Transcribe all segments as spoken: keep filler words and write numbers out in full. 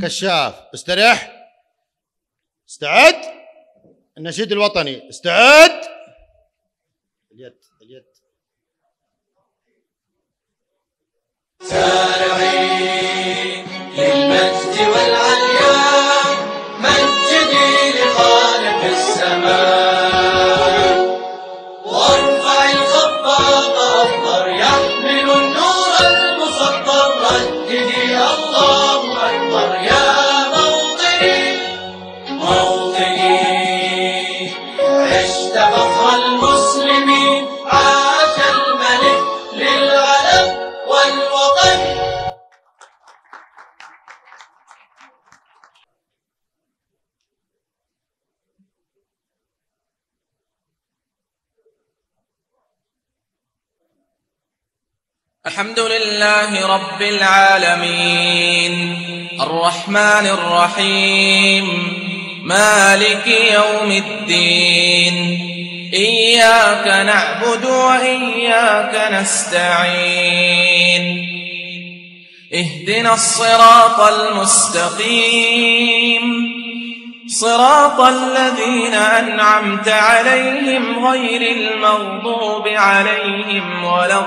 كشاف استريح. استعد. النشيد الوطني استعد. اليد اليد. سارعين للمجد والعليا، مجدي لخالق السماء، وارفع الخفاق أفضل يحمل النور المسطر، رددي الله أكبر يا موطني موطني، عشت فخر المسلمين، عاش الملك للعلم والوطن. الحمد لله رب العالمين الرحمن الرحيم مالك يوم الدين، إياك نعبد وإياك نستعين، اهدنا الصراط المستقيم، صراط الذين أنعمت عليهم غير المغضوب عليهم ولا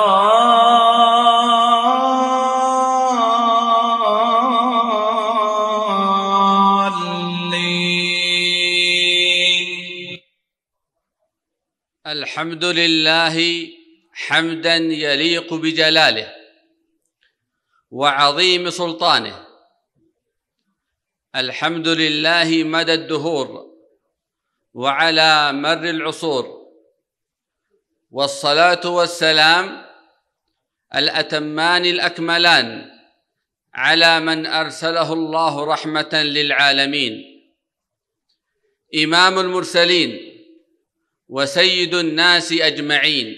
الضالين. الحمد لله حمدا يليق بجلاله وعظيم سلطانه، الحمد لله مدى الدهور وعلى مر العصور، والصلاة والسلام الأتمان الأكملان على من أرسله الله رحمة للعالمين، إمام المرسلين وسيد الناس أجمعين،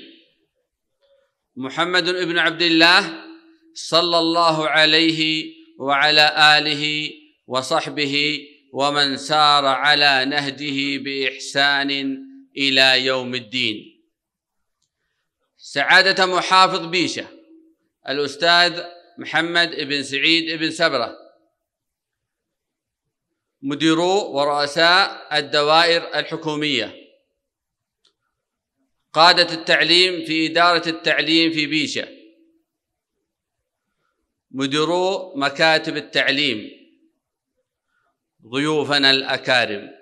محمد بن عبد الله صلى الله عليه وعلى آله وصحبه ومن سار على نهجه بإحسان إلى يوم الدين. سعادة محافظ بيشة الأستاذ محمد بن سعيد بن سبرة، مديرو ورؤساء الدوائر الحكومية، قادة التعليم في إدارة التعليم في بيشة، مديرو مكاتب التعليم، ضيوفنا الأكارم،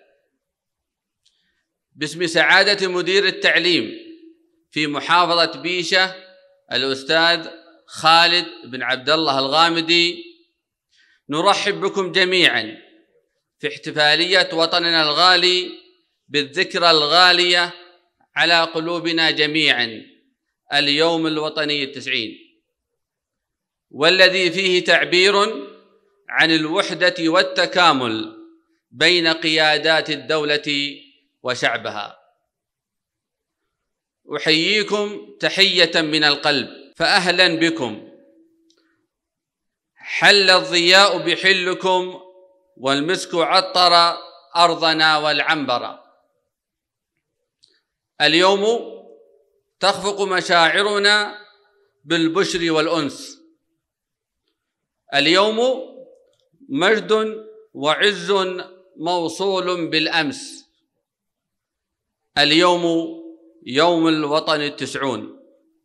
باسم سعادة مدير التعليم في محافظة بيشة الأستاذ خالد بن عبد الله الغامدي، نرحب بكم جميعا في احتفالية وطننا الغالي بالذكرى الغالية على قلوبنا جميعا، اليوم الوطني التسعين، والذي فيه تعبير عن الوحدة والتكامل بين قيادات الدولة وشعبها. أحييكم تحية من القلب، فأهلا بكم، حل الضياء بحلكم، والمسك عطر أرضنا والعنبر. اليوم تخفق مشاعرنا بالبشر والأنس، اليوم مجد وعز موصول بالأمس، اليوم يوم الوطن التسعون.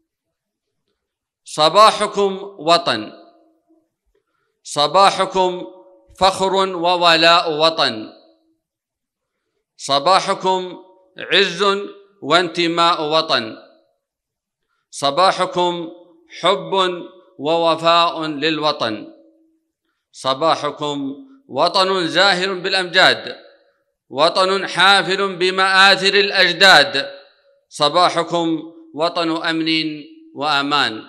صباحكم وطن، صباحكم فخر وولاء وطن، صباحكم عز وانتماء وطن، صباحكم حب ووفاء للوطن، صباحكم وطن زاهر بالأمجاد، وطن حافل بمآثر الأجداد، صباحكم وطن أمن وأمان.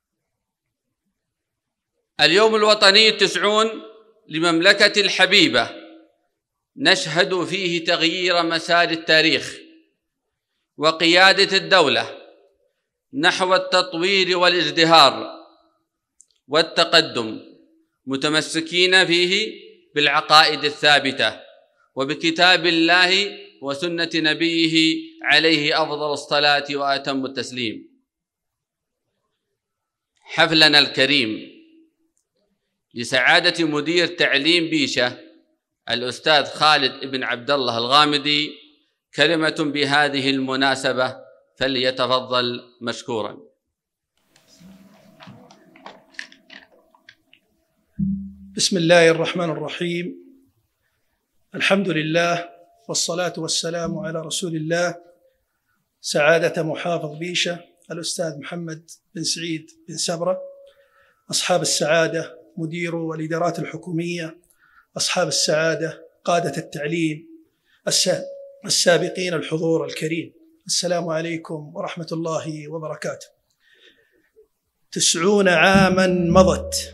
اليوم الوطني التسعون لمملكة الحبيبة نشهد فيه تغيير مسار التاريخ وقيادة الدولة نحو التطوير والازدهار والتقدم، متمسكين فيه بالعقائد الثابتة وبكتاب الله وسنة نبيه عليه أفضل الصلاة وأتم التسليم. حفلنا الكريم لسعادة مدير تعليم بيشة الأستاذ خالد بن عبد الله الغامدي كلمة بهذه المناسبة، فليتفضل مشكورا. بسم الله الرحمن الرحيم. الحمد لله والصلاة والسلام على رسول الله سعادة محافظ بيشة الأستاذ محمد بن سعيد بن سبرة، أصحاب السعادة مدير والإدارات الحكومية، أصحاب السعادة قادة التعليم السابقين الحضور الكريم، السلام عليكم ورحمة الله وبركاته. تسعون عاما مضت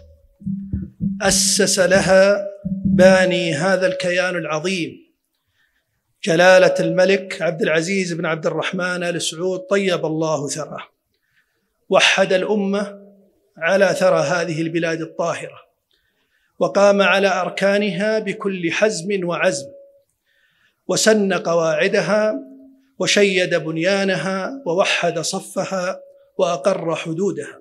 أسس لها باني هذا الكيان العظيم جلالة الملك عبد العزيز بن عبد الرحمن آل سعود طيب الله ثراه، وحد الأمة على ثرى هذه البلاد الطاهرة، وقام على أركانها بكل حزم وعزم، وسن قواعدها وشيد بنيانها ووحد صفها وأقر حدودها،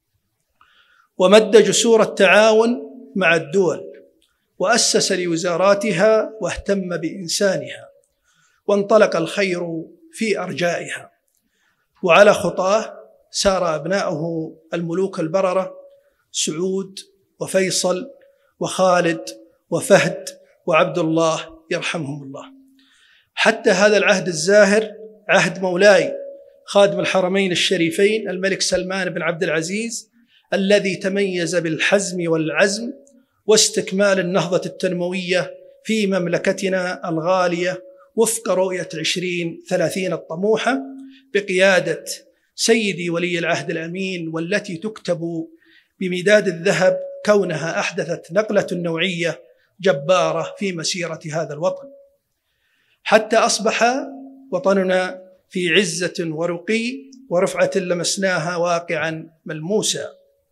ومد جسور التعاون مع الدول، وأسس لوزاراتها واهتم بإنسانها، وانطلق الخير في أرجائها، وعلى خطاه سار أبناؤه الملوك البررة سعود وفيصل وخالد وفهد وعبد الله يرحمهم الله، حتى هذا العهد الزاهر عهد مولاي خادم الحرمين الشريفين الملك سلمان بن عبد العزيز، الذي تميز بالحزم والعزم واستكمال النهضة التنموية في مملكتنا الغالية وفق رؤية عشرين ثلاثين الطموحة بقيادة سيدي ولي العهد الأمين، والتي تكتب بمداد الذهب كونها أحدثت نقلة نوعية جبارة في مسيرة هذا الوطن، حتى أصبح وطننا في عزة ورقي ورفعة لمسناها واقعا ملموسا.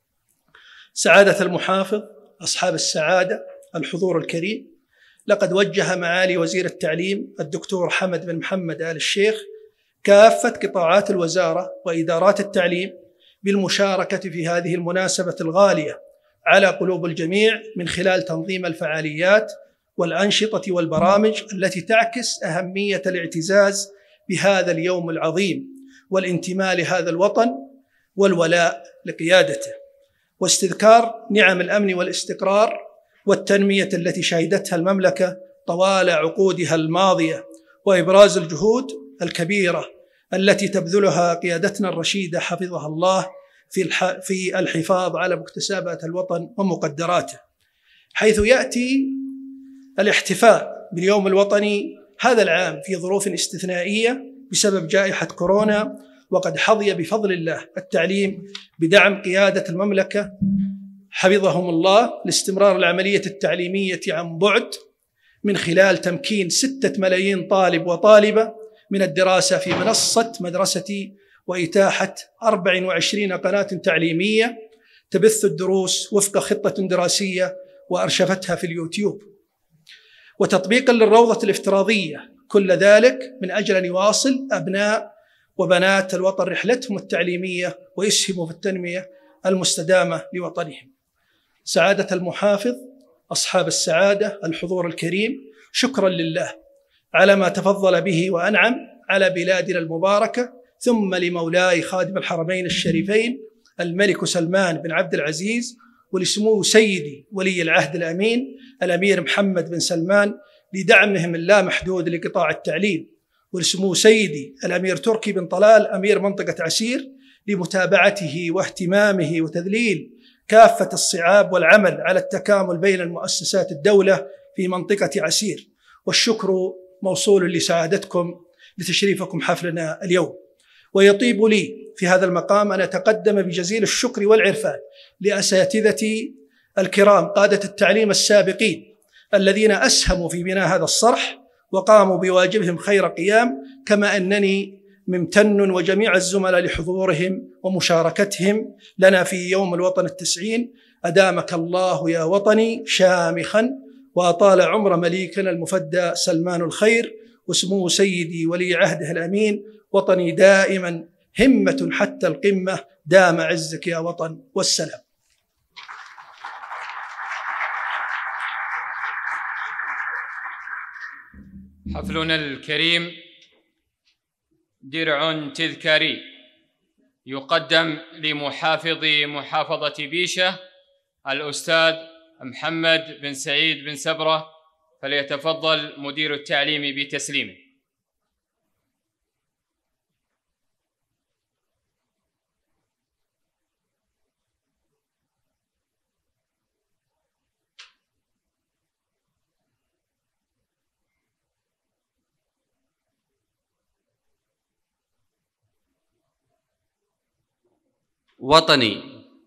سعادة المحافظ، أصحاب السعادة، الحضور الكريم، لقد وجه معالي وزير التعليم الدكتور حمد بن محمد آل الشيخ كافة قطاعات الوزارة وإدارات التعليم بالمشاركة في هذه المناسبة الغالية على قلوب الجميع من خلال تنظيم الفعاليات والأنشطة والبرامج التي تعكس أهمية الاعتزاز بهذا اليوم العظيم والانتماء لهذا الوطن والولاء لقيادته، واستذكار نعم الأمن والاستقرار والتنمية التي شهدتها المملكة طوال عقودها الماضية، وإبراز الجهود الكبيرة التي تبذلها قيادتنا الرشيدة حفظها الله في في الحفاظ على مكتسبات الوطن ومقدراته، حيث يأتي الاحتفاء باليوم الوطني هذا العام في ظروف استثنائية بسبب جائحة كورونا، وقد حظي بفضل الله التعليم بدعم قيادة المملكة حفظهم الله لاستمرار العملية التعليمية عن بعد من خلال تمكين ستة ملايين طالب وطالبة من الدراسة في منصة مدرستي، وإتاحة أربع وعشرين قناة تعليمية تبث الدروس وفق خطة دراسية وأرشفتها في اليوتيوب، وتطبيقا للروضة الافتراضية، كل ذلك من أجل أن يواصل أبناء وبنات الوطن رحلتهم التعليمية ويسهموا في التنمية المستدامة لوطنهم. سعادة المحافظ، أصحاب السعادة، الحضور الكريم، شكرا لله على ما تفضل به وأنعم على بلادنا المباركة، ثم لمولاي خادم الحرمين الشريفين الملك سلمان بن عبد العزيز، ولسمو سيدي ولي العهد الأمين الأمير محمد بن سلمان لدعمهم اللامحدود لقطاع التعليم، ولسمو سيدي الأمير تركي بن طلال أمير منطقة عسير لمتابعته واهتمامه وتذليل كافة الصعاب والعمل على التكامل بين المؤسسات الدولة في منطقة عسير، والشكر موصول لسعادتكم لتشريفكم حفلنا اليوم. ويطيب لي في هذا المقام أن أتقدم بجزيل الشكر والعرفان لأساتذتي الكرام قادة التعليم السابقين الذين أسهموا في بناء هذا الصرح وقاموا بواجبهم خير قيام، كما أنني ممتن وجميع الزملاء لحضورهم ومشاركتهم لنا في يوم الوطن التسعين. أدامك الله يا وطني شامخا، وأطال عمر مليكنا المفدى سلمان الخير، وسمو سيدي ولي عهده الأمين وطني دائما همة حتى القمة، دام عزك يا وطن، والسلام. حفلنا الكريم درع تذكاري يقدم لمحافظ محافظة بيشة الأستاذ محمد بن سعيد بن سبرة، فليتفضل مدير التعليم بتسليمه. وطني،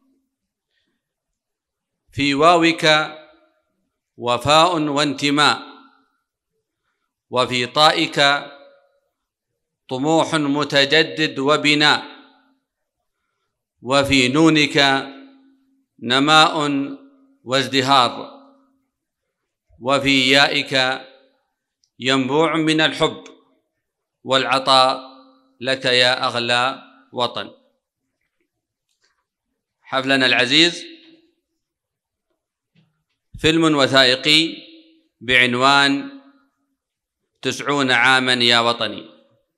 في واوك وفاء وانتماء، وفي طائك طموح متجدد وبناء، وفي نونك نماء وازدهار، وفي يائك ينبوع من الحب والعطاء لك يا أغلى وطن. حفلنا العزيز فيلم وثائقي بعنوان تسعون عاما يا وطني.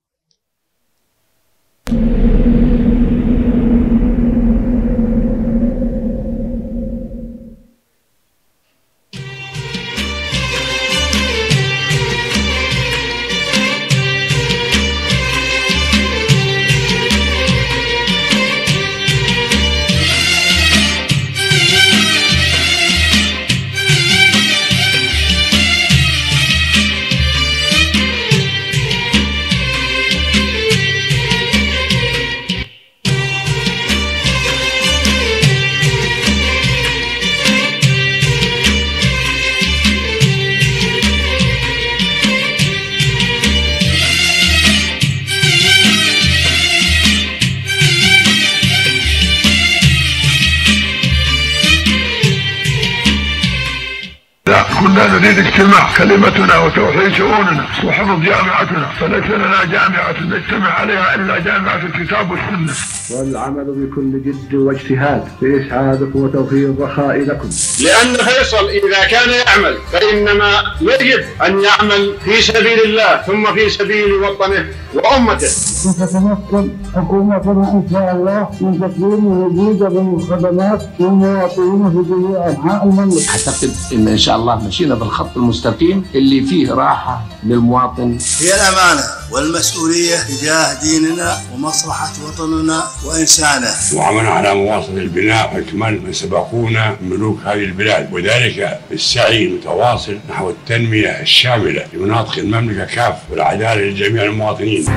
كنا نريد اجتماع كلمتنا وتوحيد شؤوننا وحفظ جامعتنا، فليس لنا جامعة نجتمع عليها إلا جامعة الكتاب والسنة. والعمل بكل جد واجتهاد في إسعادكم وتوفير الرخاء لكم. لأن فيصل إذا كان يعمل فإنما يجب أن يعمل في سبيل الله ثم في سبيل وطنه وأمته. ستتمكن حكومتنا إن شاء الله من تقديم وجودة من الخدمات للمواطنين في جميع أنحاء المملكة. أعتقد إن إن شاء الله مشينا بالخط المستقيم اللي فيه راحة للمواطن. هي الأمانة والمسؤولية تجاه ديننا ومصلحة وطننا وإنسانه. وعملنا على مواصلة البناء وإكمال من سبقونا ملوك هذه البلاد، وذلك بالسعي المتواصل نحو التنمية الشاملة لمناطق المملكة كافة والعدالة لجميع المواطنين.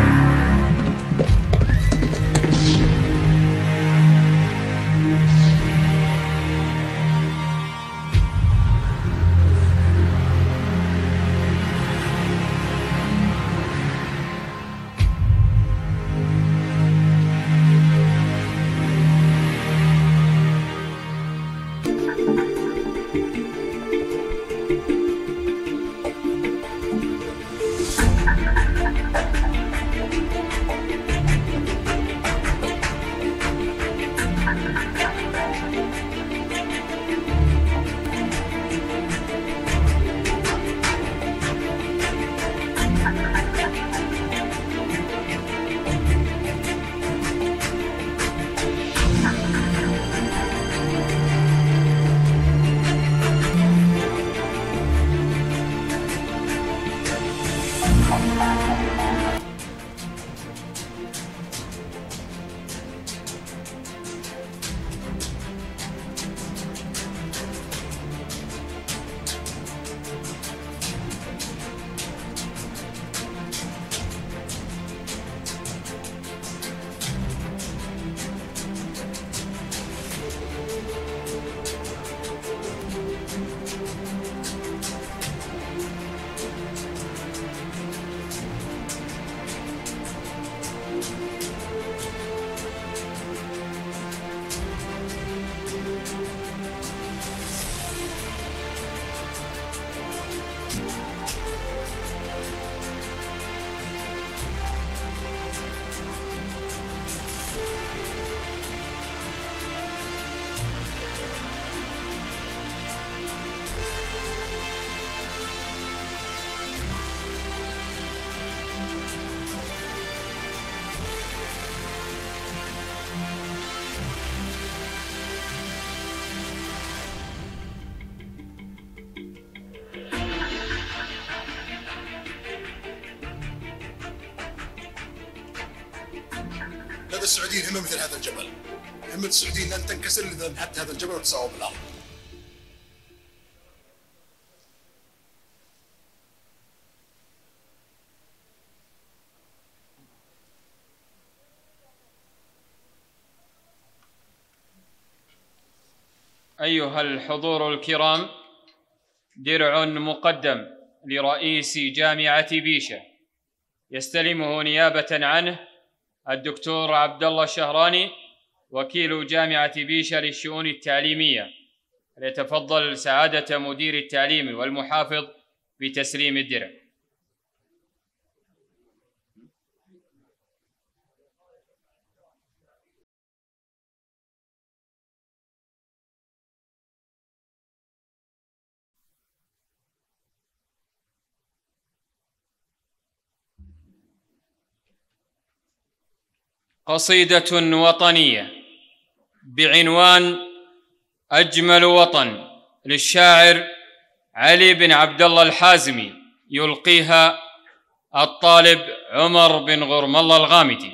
لدى السعوديين همة مثل هذا الجبل. همة السعوديين لن تنكسر إذا نحت هذا الجبل وتساووا بالأرض. أيها الحضور الكرام، درع مقدم لرئيس جامعة بيشة يستلمه نيابة عنه الدكتور عبد الله الشهراني وكيل جامعة بيشة للشؤون التعليمية. ليتفضل سعادة مدير التعليم والمحافظ بتسليم الدرع. قصيدة وطنية بعنوان أجمل وطن للشاعر علي بن عبد الله الحازمي، يلقيها الطالب عمر بن غرم الله الغامدي.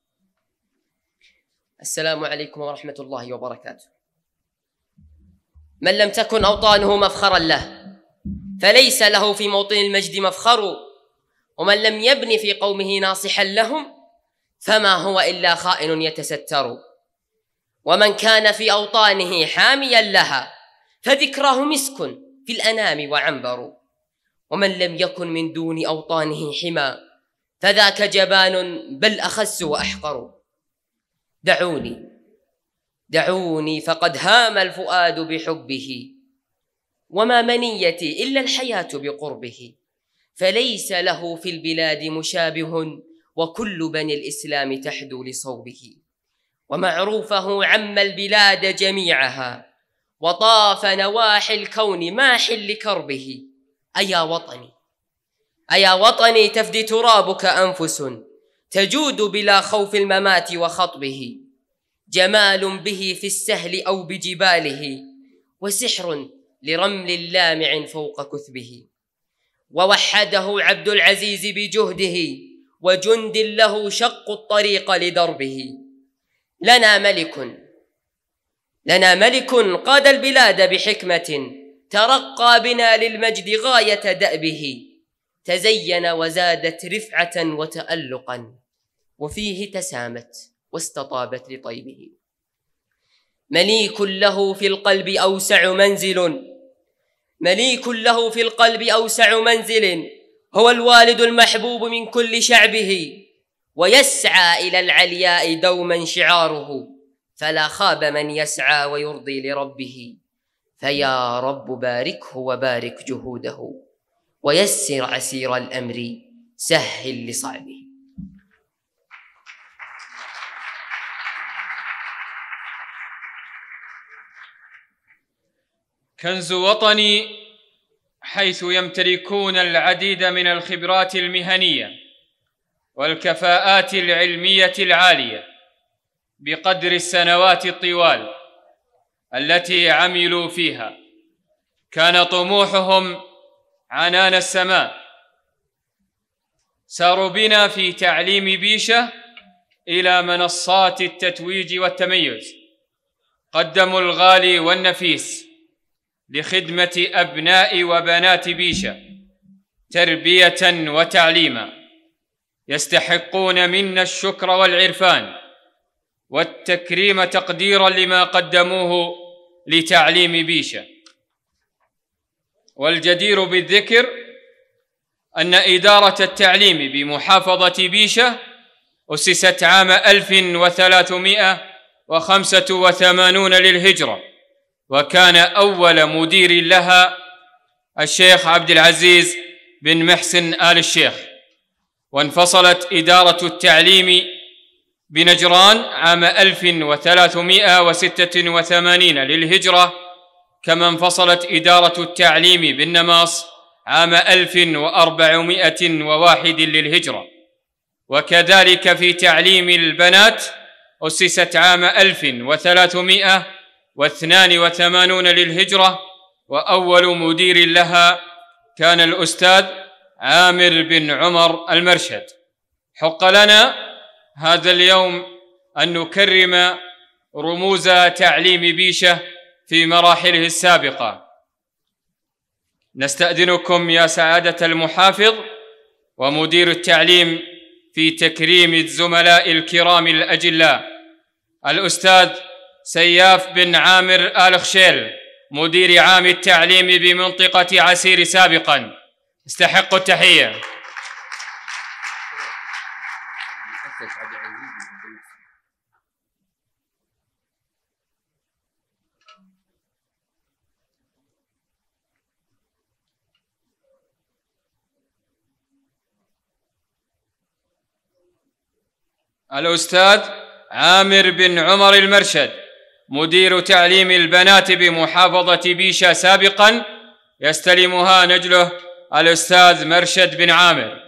السلام عليكم ورحمة الله وبركاته. من لم تكن أوطانه مفخرا له فليس له في موطن المجد مفخر، ومن لم يبن في قومه ناصحا لهم فما هو إلا خائن يتستر. ومن كان في أوطانه حاميا لها فذكراه مسك في الأنام وعنبر، ومن لم يكن من دون أوطانه حما فذاك جبان بل أخس وأحقر. دعوني دعوني فقد هام الفؤاد بحبه، وما منيتي إلا الحياة بقربه، فليس له في البلاد مشابه وكل بني الإسلام تحدو لصوبه. ومعروفه عم البلاد جميعها وطاف نواحي الكون ماح لكربه. أيا وطني أيا وطني تفدي ترابك أنفس تجود بلا خوف الممات وخطبه، جمال به في السهل أو بجباله، وسحر لرمل لامع فوق كثبه. ووحده عبد العزيز بجهده وجند له شق الطريق لدربه. لنا ملك لنا ملك قاد البلاد بحكمة، ترقى بنا للمجد غاية دأبه، تزين وزادت رفعة وتألقا، وفيه تسامت واستطابت لطيبه. مليك له في القلب أوسع منزل مليك له في القلب أوسع منزل، هو الوالد المحبوب من كل شعبه، ويسعى إلى العلياء دوما شعاره، فلا خاب من يسعى ويرضي لربه. فيا رب باركه وبارك جهوده، ويسر عسير الأمر سهل لصعبه. كنز وطني حيث يمتلكون العديد من الخبرات المهنية والكفاءات العلمية العالية بقدر السنوات الطوال التي عملوا فيها. كان طموحهم عنان السماء. ساروا بنا في تعليم بيشة إلى منصات التتويج والتميز، قدموا الغالي والنفيس لخدمة أبناء وبنات بيشة تربية وتعليما، يستحقون منا الشكر والعرفان والتكريم تقديرا لما قدموه لتعليم بيشة. والجدير بالذكر أن إدارة التعليم بمحافظة بيشة أسست عام ألف وثلاثمائة وخمسة وثمانين للهجرة، وكان أول مدير لها الشيخ عبد العزيز بن محسن آل الشيخ. وانفصلت إدارة التعليم بنجران عام ألف وثلاثمائة وستة وثمانين للهجرة، كما انفصلت إدارة التعليم بالنماص عام ألف وأربعمائة وواحد للهجرة. وكذلك في تعليم البنات أسست عام ألف وثلاثمائة واثنان وثمانين للهجرة، وأول مدير لها كان الأستاذ عامر بن عمر المرشد. حق لنا هذا اليوم أن نكرم رموز تعليم بيشة في مراحله السابقة. نستأذنكم يا سعادة المحافظ ومدير التعليم في تكريم الزملاء الكرام الأجلاء الأستاذ سياف بن عامر آل خشيل مدير عام التعليم بمنطقة عسير سابقا، استحق التحية. الأستاذ عامر بن عمر المرشد مدير تعليم البنات بمحافظة بيشة سابقا، يستلمها نجله الأستاذ مرشد بن عامر.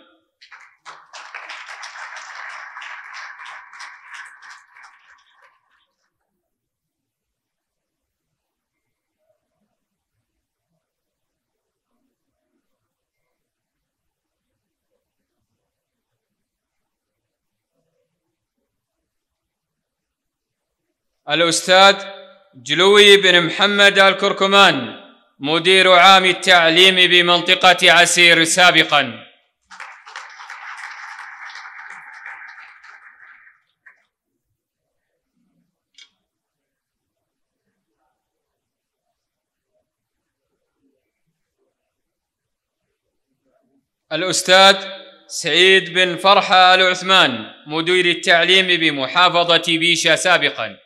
الأستاذ جلوي بن محمد الكركمان مدير عام التعليم بمنطقة عسير سابقا. الأستاذ سعيد بن فرحة العثمان مدير التعليم بمحافظة بيشة سابقا.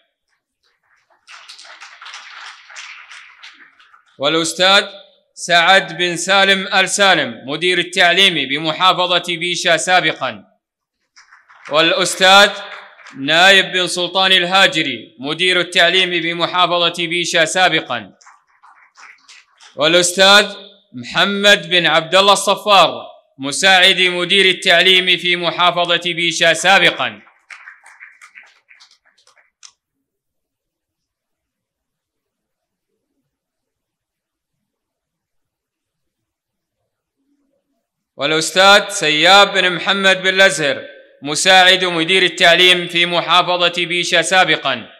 والأستاذ سعد بن سالم آل سالم مدير التعليم بمحافظة بيشة سابقا. والأستاذ نايب بن سلطان الهاجري مدير التعليم بمحافظة بيشة سابقا. والأستاذ محمد بن عبد الله الصفار مساعد مدير التعليم في محافظة بيشة سابقا. والأستاذ سياب بن محمد بن الأزهر مساعد مدير التعليم في محافظة بيشة سابقا.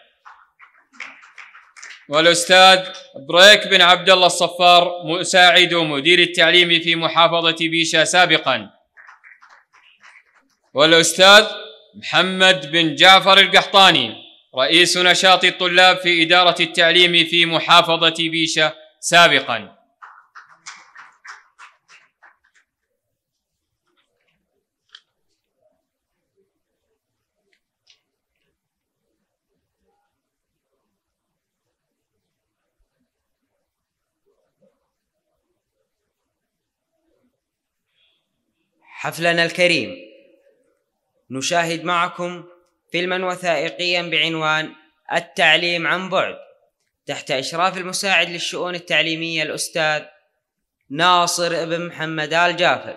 والأستاذ بريك بن عبد الله الصفار مساعد مدير التعليم في محافظة بيشة سابقا. والأستاذ محمد بن جعفر القحطاني رئيس نشاط الطلاب في إدارة التعليم في محافظة بيشة سابقا. حفلنا الكريم نشاهد معكم فيلما وثائقيا بعنوان التعليم عن بعد تحت إشراف المساعد للشؤون التعليمية الأستاذ ناصر بن محمد آل جافر.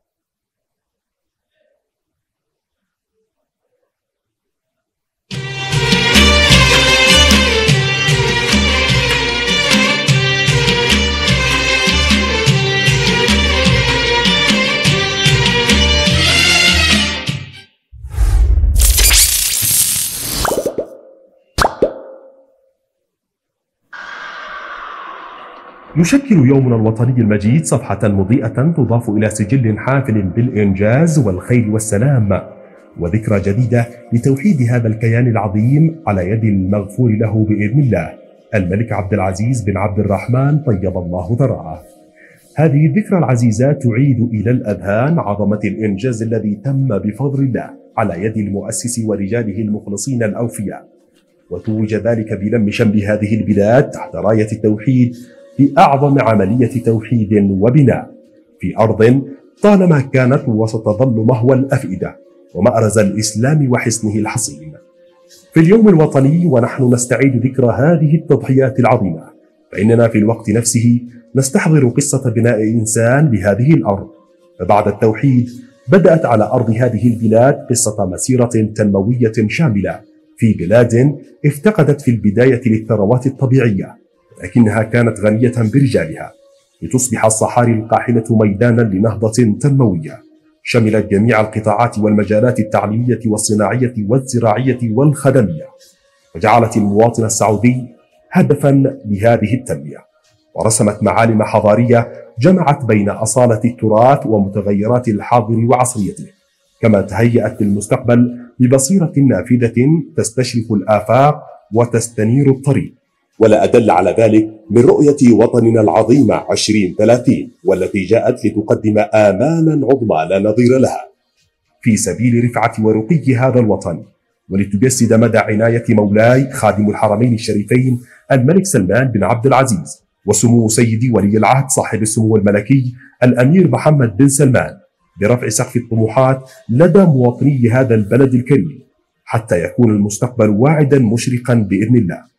يشكل يومنا الوطني المجيد صفحة مضيئة تضاف إلى سجل حافل بالإنجاز والخير والسلام، وذكرى جديدة لتوحيد هذا الكيان العظيم على يد المغفور له بإذن الله الملك عبد العزيز بن عبد الرحمن طيب الله ثراه. هذه الذكرى العزيزة تعيد إلى الأذهان عظمة الإنجاز الذي تم بفضل الله على يد المؤسس ورجاله المخلصين الأوفياء، وتوج ذلك بلم شمل هذه البلاد تحت راية التوحيد في أعظم عملية توحيد وبناء في أرض طالما كانت وستظل مهوى الأفئدة ومأرز الإسلام وحصنه الحصين. في اليوم الوطني ونحن نستعيد ذكرى هذه التضحيات العظيمة، فإننا في الوقت نفسه نستحضر قصة بناء إنسان لهذه الأرض. فبعد التوحيد بدأت على أرض هذه البلاد قصة مسيرة تنموية شاملة في بلاد افتقدت في البداية للثروات الطبيعية، لكنها كانت غنية برجالها، لتصبح الصحاري القاحلة ميدانا لنهضة تنموية شملت جميع القطاعات والمجالات التعليمية والصناعية والزراعية والخدمية، وجعلت المواطن السعودي هدفا لهذه التنمية، ورسمت معالم حضارية جمعت بين أصالة التراث ومتغيرات الحاضر وعصريته، كما تهيأت للمستقبل ببصيرة نافذة تستشرف الآفاق وتستنير الطريق. ولا أدل على ذلك من رؤية وطننا العظيمة عشرين ثلاثين، والتي جاءت لتقدم آمالا عظمى لا نظير لها في سبيل رفعة ورقي هذا الوطن، ولتجسد مدى عناية مولاي خادم الحرمين الشريفين الملك سلمان بن عبد العزيز وسمو سيدي ولي العهد صاحب السمو الملكي الأمير محمد بن سلمان برفع سقف الطموحات لدى مواطني هذا البلد الكريم، حتى يكون المستقبل واعدا مشرقا بإذن الله.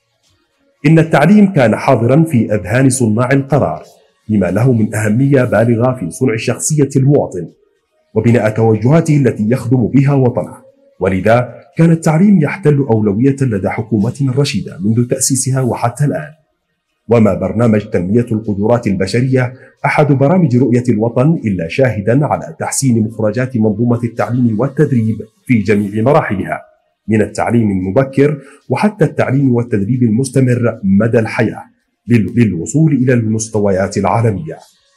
إن التعليم كان حاضرا في أذهان صناع القرار، لما له من أهمية بالغة في صنع شخصية المواطن وبناء توجهاته التي يخدم بها وطنه، ولذا كان التعليم يحتل أولوية لدى حكومتنا الرشيدة منذ تأسيسها وحتى الآن. وما برنامج تنمية القدرات البشرية أحد برامج رؤية الوطن إلا شاهدا على تحسين مخرجات منظومة التعليم والتدريب في جميع مراحلها، من التعليم المبكر وحتى التعليم والتدريب المستمر مدى الحياة للوصول إلى المستويات العالمية.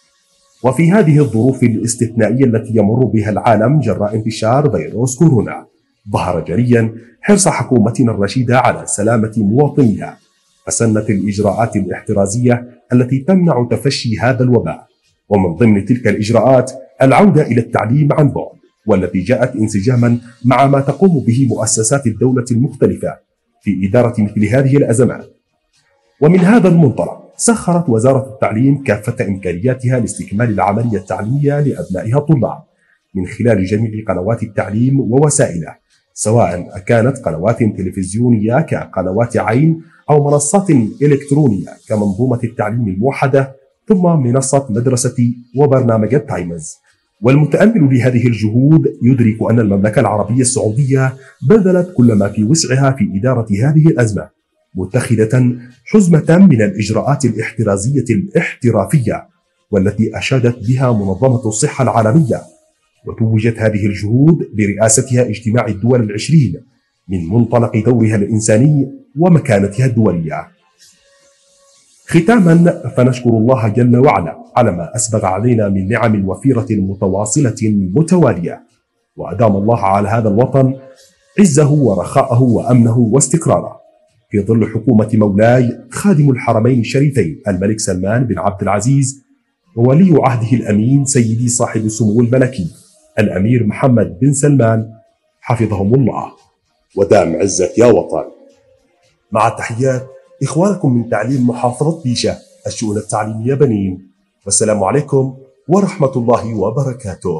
وفي هذه الظروف الاستثنائية التي يمر بها العالم جراء انتشار فيروس كورونا، ظهر جليا حرص حكومتنا الرشيدة على سلامة مواطنيها، فسنت الإجراءات الاحترازية التي تمنع تفشي هذا الوباء، ومن ضمن تلك الإجراءات العودة إلى التعليم عن بعد، والتي جاءت انسجاما مع ما تقوم به مؤسسات الدولة المختلفة في إدارة مثل هذه الأزمات. ومن هذا المنطلق سخرت وزارة التعليم كافة إمكانياتها لاستكمال العملية التعليمية لأبنائها الطلاب من خلال جميع قنوات التعليم ووسائله، سواء كانت قنوات تلفزيونية كقنوات عين أو منصات إلكترونية كمنظومة التعليم الموحدة، ثم منصة مدرستي وبرنامج التايمز. والمتأمل لهذه الجهود يدرك أن المملكة العربية السعودية بذلت كل ما في وسعها في إدارة هذه الأزمة، متخذة حزمة من الإجراءات الاحترازية الاحترافية والتي أشادت بها منظمة الصحة العالمية، وتوجت هذه الجهود برئاستها اجتماع الدول العشرين من منطلق دورها الإنساني ومكانتها الدولية. ختاما، فنشكر الله جل وعلا على ما أسبغ علينا من نعم وفيرة متواصلة متوالية، وأدام الله على هذا الوطن عزه ورخاءه وأمنه واستقراره في ظل حكومة مولاي خادم الحرمين الشريفين الملك سلمان بن عبد العزيز وولي عهده الأمين سيدي صاحب السمو الملكي الأمير محمد بن سلمان حفظهم الله. ودام عزة يا وطن. مع تحيات إخوانكم من تعليم محافظة بيشة الشؤون التعليمية بنين، والسلام عليكم ورحمة الله وبركاته.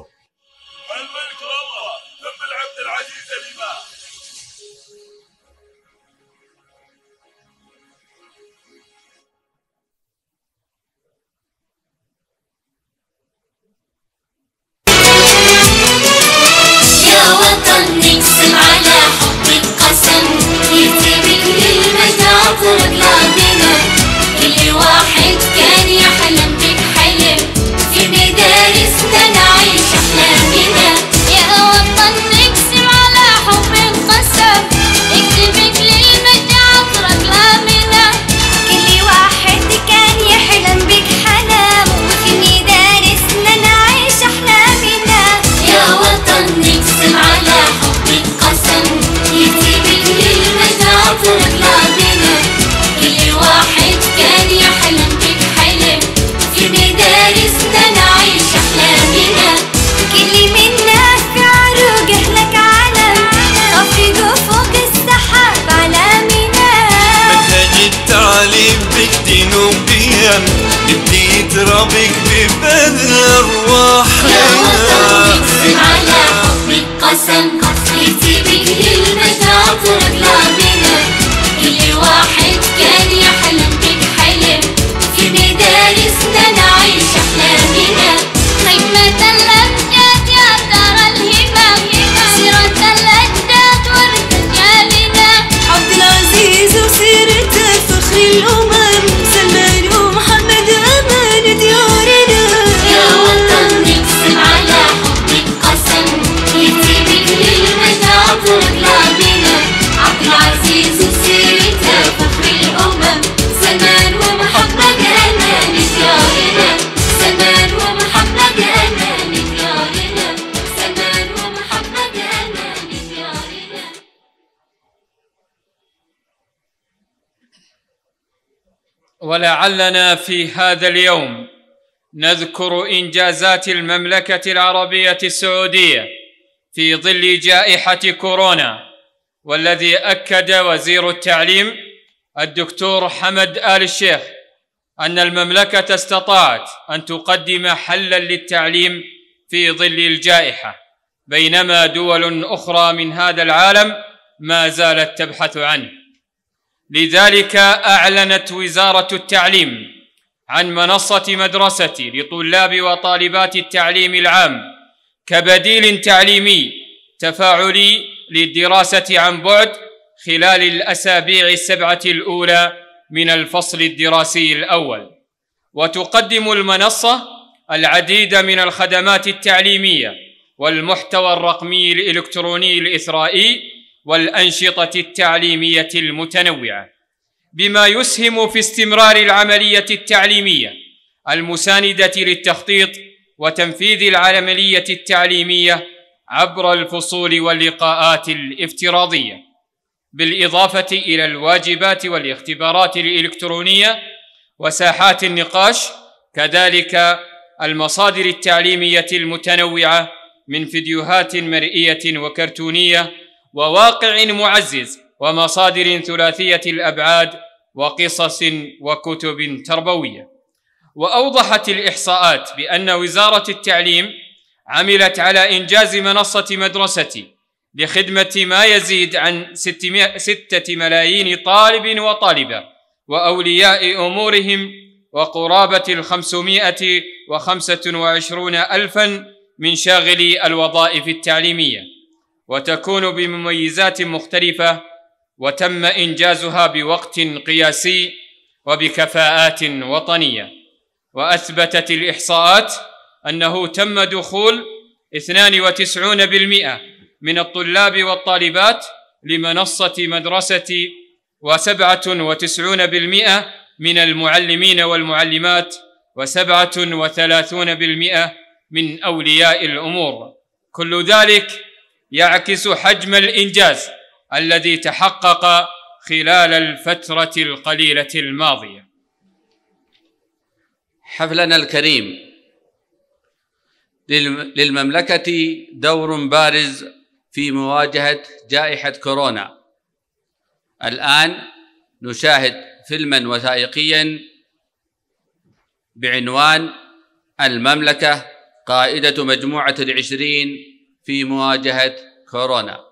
ربك ببذل أرواحنا يا وطن نقسم على حبك قسم يكتبك للمجد عطرك لعبنا كل واحد كان يحلم بك حلم في مدارسنا نعيش أحلامنا خيمة الأمجاد يا دار الهمم سيرة الأجداد ورد أجيالنا عبد العزيز وسيرته فخر الأمم سلمان ومحمد أمان ديارنا يا وطن نقسم على حبك ولعلنا في هذا اليوم نذكر إنجازات المملكة العربية السعودية في ظل جائحة كورونا، والذي أكد وزير التعليم الدكتور حمد آل الشيخ أن المملكة استطاعت أن تقدم حلاً للتعليم في ظل الجائحة، بينما دول أخرى من هذا العالم ما زالت تبحث عنه. لذلك أعلنت وزارة التعليم عن منصة مدرستي لطلاب وطالبات التعليم العام كبديل تعليمي تفاعلي للدراسة عن بعد خلال الأسابيع السبعة الأولى من الفصل الدراسي الأول. وتقدم المنصة العديد من الخدمات التعليمية والمحتوى الرقمي الإلكتروني الإثرائي والأنشطة التعليمية المتنوعة، بما يسهم في استمرار العملية التعليمية المساندة للتخطيط وتنفيذ العملية التعليمية عبر الفصول واللقاءات الافتراضية، بالإضافة إلى الواجبات والاختبارات الإلكترونية وساحات النقاش، كذلك المصادر التعليمية المتنوعة من فيديوهات مرئية وكرتونية وواقع معزز ومصادر ثلاثية الأبعاد وقصص وكتب تربوية. وأوضحت الإحصاءات بأن وزارة التعليم عملت على إنجاز منصة مدرستي لخدمة ما يزيد عن ستة ملايين طالب وطالبة وأولياء أمورهم وقرابة الخمسمائة وخمسة وعشرين ألفاً من شاغلي الوظائف التعليمية، وتكون بمميزات مختلفة وتم إنجازها بوقت قياسي وبكفاءات وطنية. وأثبتت الإحصاءات أنه تم دخول اثنين وتسعين بالمئة من الطلاب والطالبات لمنصة مدرستي، وسبعة وتسعين بالمئة من المعلمين والمعلمات، وسبعة وثلاثون بالمئة من أولياء الأمور. كل ذلك يعكس حجم الإنجاز الذي تحقق خلال الفترة القليلة الماضية. حفلنا الكريم للمملكة دور بارز في مواجهة جائحة كورونا. الآن نشاهد فيلما وثائقيا بعنوان المملكة قائدة مجموعة العشرين في مواجهة كورونا.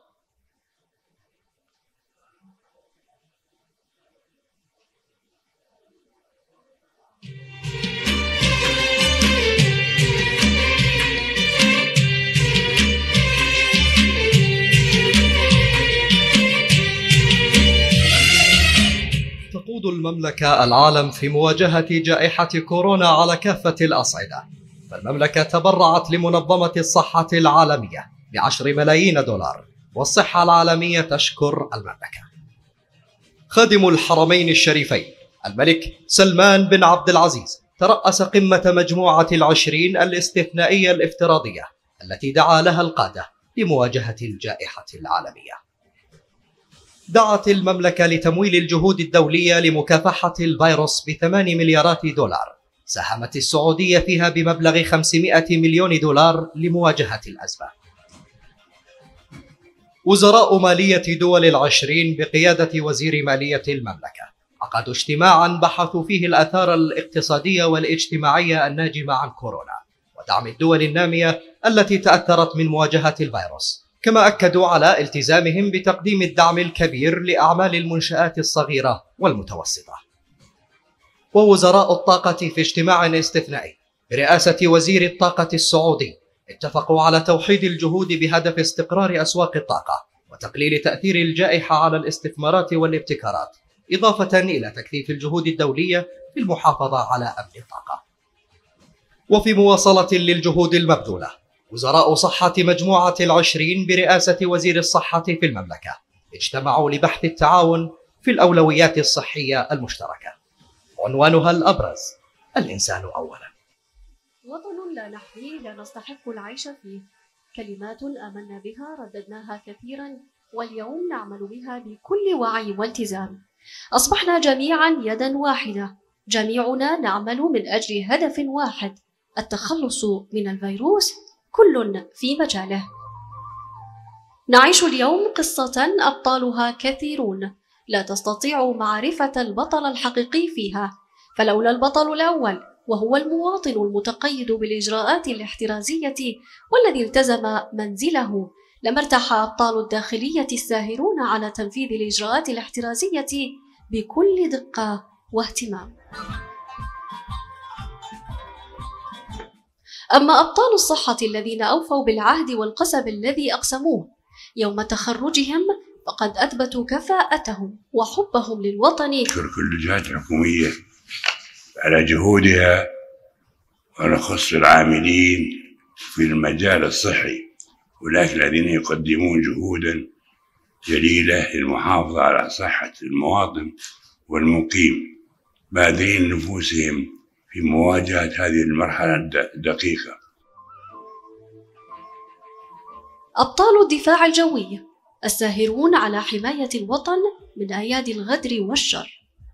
تقود المملكة العالم في مواجهة جائحة كورونا على كافة الأصعدة، فالمملكة تبرعت لمنظمة الصحة العالمية بعشر ملايين دولار، والصحة العالمية تشكر المملكة. خادم الحرمين الشريفين الملك سلمان بن عبد العزيز ترأس قمة مجموعة العشرين الاستثنائية الافتراضية التي دعا لها القادة لمواجهة الجائحة العالمية. دعت المملكة لتمويل الجهود الدولية لمكافحة الفيروس بثمان مليارات دولار، ساهمت السعودية فيها بمبلغ خمسمائة مليون دولار لمواجهة الأزمة. وزراء مالية دول العشرين بقيادة وزير مالية المملكة عقدوا اجتماعا بحثوا فيه الآثار الاقتصادية والاجتماعية الناجمة عن كورونا ودعم الدول النامية التي تأثرت من مواجهة الفيروس، كما أكدوا على التزامهم بتقديم الدعم الكبير لأعمال المنشآت الصغيرة والمتوسطة. ووزراء الطاقة في اجتماع استثنائي برئاسة وزير الطاقة السعودي اتفقوا على توحيد الجهود بهدف استقرار أسواق الطاقة وتقليل تأثير الجائحة على الاستثمارات والابتكارات، إضافة إلى تكثيف الجهود الدولية في المحافظة على أمن الطاقة. وفي مواصلة للجهود المبذولة، وزراء صحة مجموعة العشرين برئاسة وزير الصحة في المملكة اجتمعوا لبحث التعاون في الأولويات الصحية المشتركة، عنوانها الأبرز: الإنسان أولا. وطن لا نحييه لا نستحق العيش فيه، كلمات آمنا بها رددناها كثيرا واليوم نعمل بها بكل وعي والتزام. أصبحنا جميعا يدا واحدة جميعنا نعمل من أجل هدف واحد: التخلص من الفيروس، كل في مجاله. نعيش اليوم قصة أبطالها كثيرون، لا تستطيع معرفة البطل الحقيقي فيها، فلولا البطل الأول وهو المواطن المتقيد بالإجراءات الاحترازية والذي التزم منزله لما ارتاح أبطال الداخلية الساهرون على تنفيذ الإجراءات الاحترازية بكل دقة واهتمام. أما أبطال الصحة الذين أوفوا بالعهد والقسم الذي أقسموه يوم تخرجهم فقد أثبتوا كفاءتهم وحبهم للوطن. أشكر كل الجهات الحكومية على جهودها، ونخص العاملين في المجال الصحي ولكن الذين يقدمون جهودا جليلة للمحافظة على صحة المواطن والمقيم باذلين نفوسهم في مواجهة هذه المرحلة الدقيقة. أبطال الدفاع الجوي الساهرون على حماية الوطن من أيادي الغدر والشر.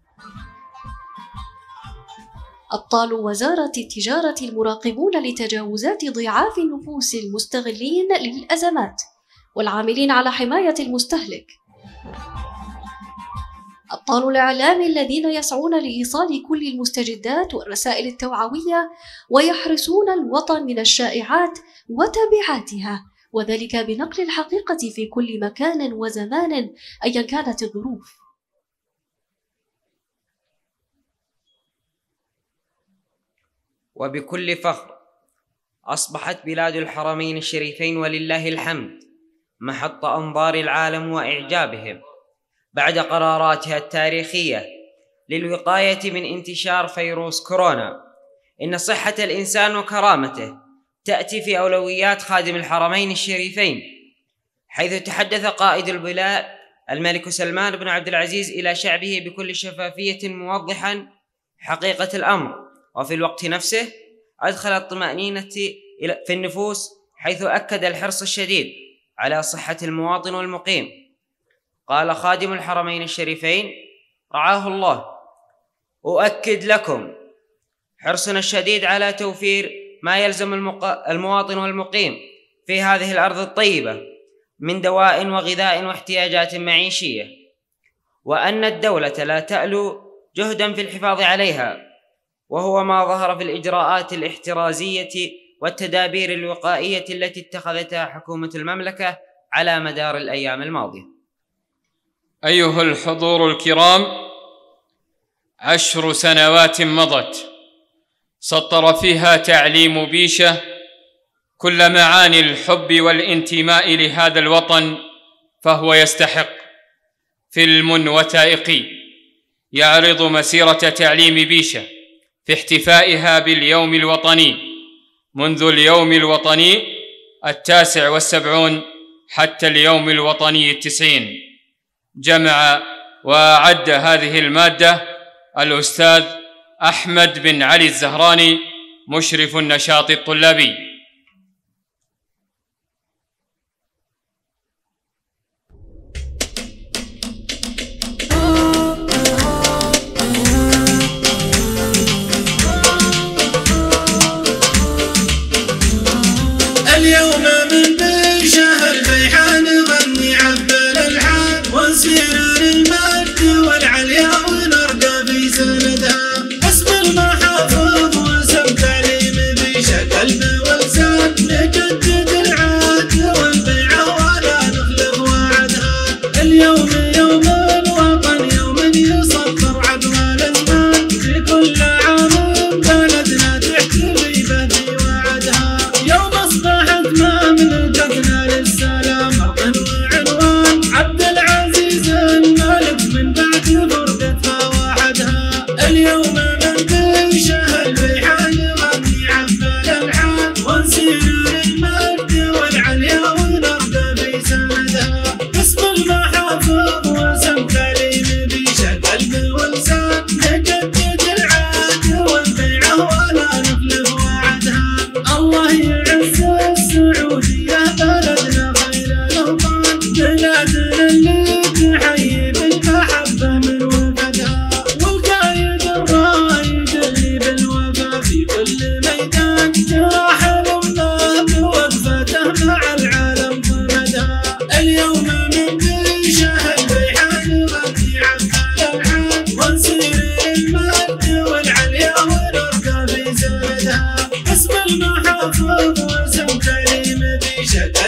أبطال وزارة التجارة المراقبون لتجاوزات ضعاف النفوس المستغلين للأزمات والعاملين على حماية المستهلك. أبطال الإعلام الذين يسعون لإيصال كل المستجدات والرسائل التوعوية ويحرسون الوطن من الشائعات وتبعاتها، وذلك بنقل الحقيقة في كل مكان وزمان أيا كانت الظروف. وبكل فخر أصبحت بلاد الحرمين الشريفين ولله الحمد محط أنظار العالم وإعجابهم بعد قراراتها التاريخية للوقاية من انتشار فيروس كورونا. إن صحة الإنسان وكرامته تأتي في أولويات خادم الحرمين الشريفين، حيث تحدث قائد البلاد الملك سلمان بن عبد العزيز إلى شعبه بكل شفافية موضحا حقيقة الأمر، وفي الوقت نفسه أدخل الطمأنينة في النفوس، حيث أكد الحرص الشديد على صحة المواطن والمقيم. قال خادم الحرمين الشريفين رعاه الله: أؤكد لكم حرصنا الشديد على توفير ما يلزم المواطن والمقيم في هذه الأرض الطيبة من دواء وغذاء واحتياجات معيشية، وأن الدولة لا تألو جهدا في الحفاظ عليها، وهو ما ظهر في الإجراءات الاحترازية والتدابير الوقائية التي اتخذتها حكومة المملكة على مدار الأيام الماضية. أيها الحضور الكرام، عشر سنوات مضت سطر فيها تعليم بيشة كل معاني الحب والانتماء لهذا الوطن، فهو يستحق. فيلم وثائقي يعرض مسيرة تعليم بيشة في احتفائها باليوم الوطني منذ اليوم الوطني التاسع والسبعون حتى اليوم الوطني التسعين. جمع وأعد هذه المادة الأستاذ أحمد بن علي الزهراني مشرف النشاط الطلابي. اليوم من بيشه البيحان نغني عبال الحان ونسير للمجد والعليا ونرقى في سندها. اسم المحافظ واسم تعليم بيشه قلب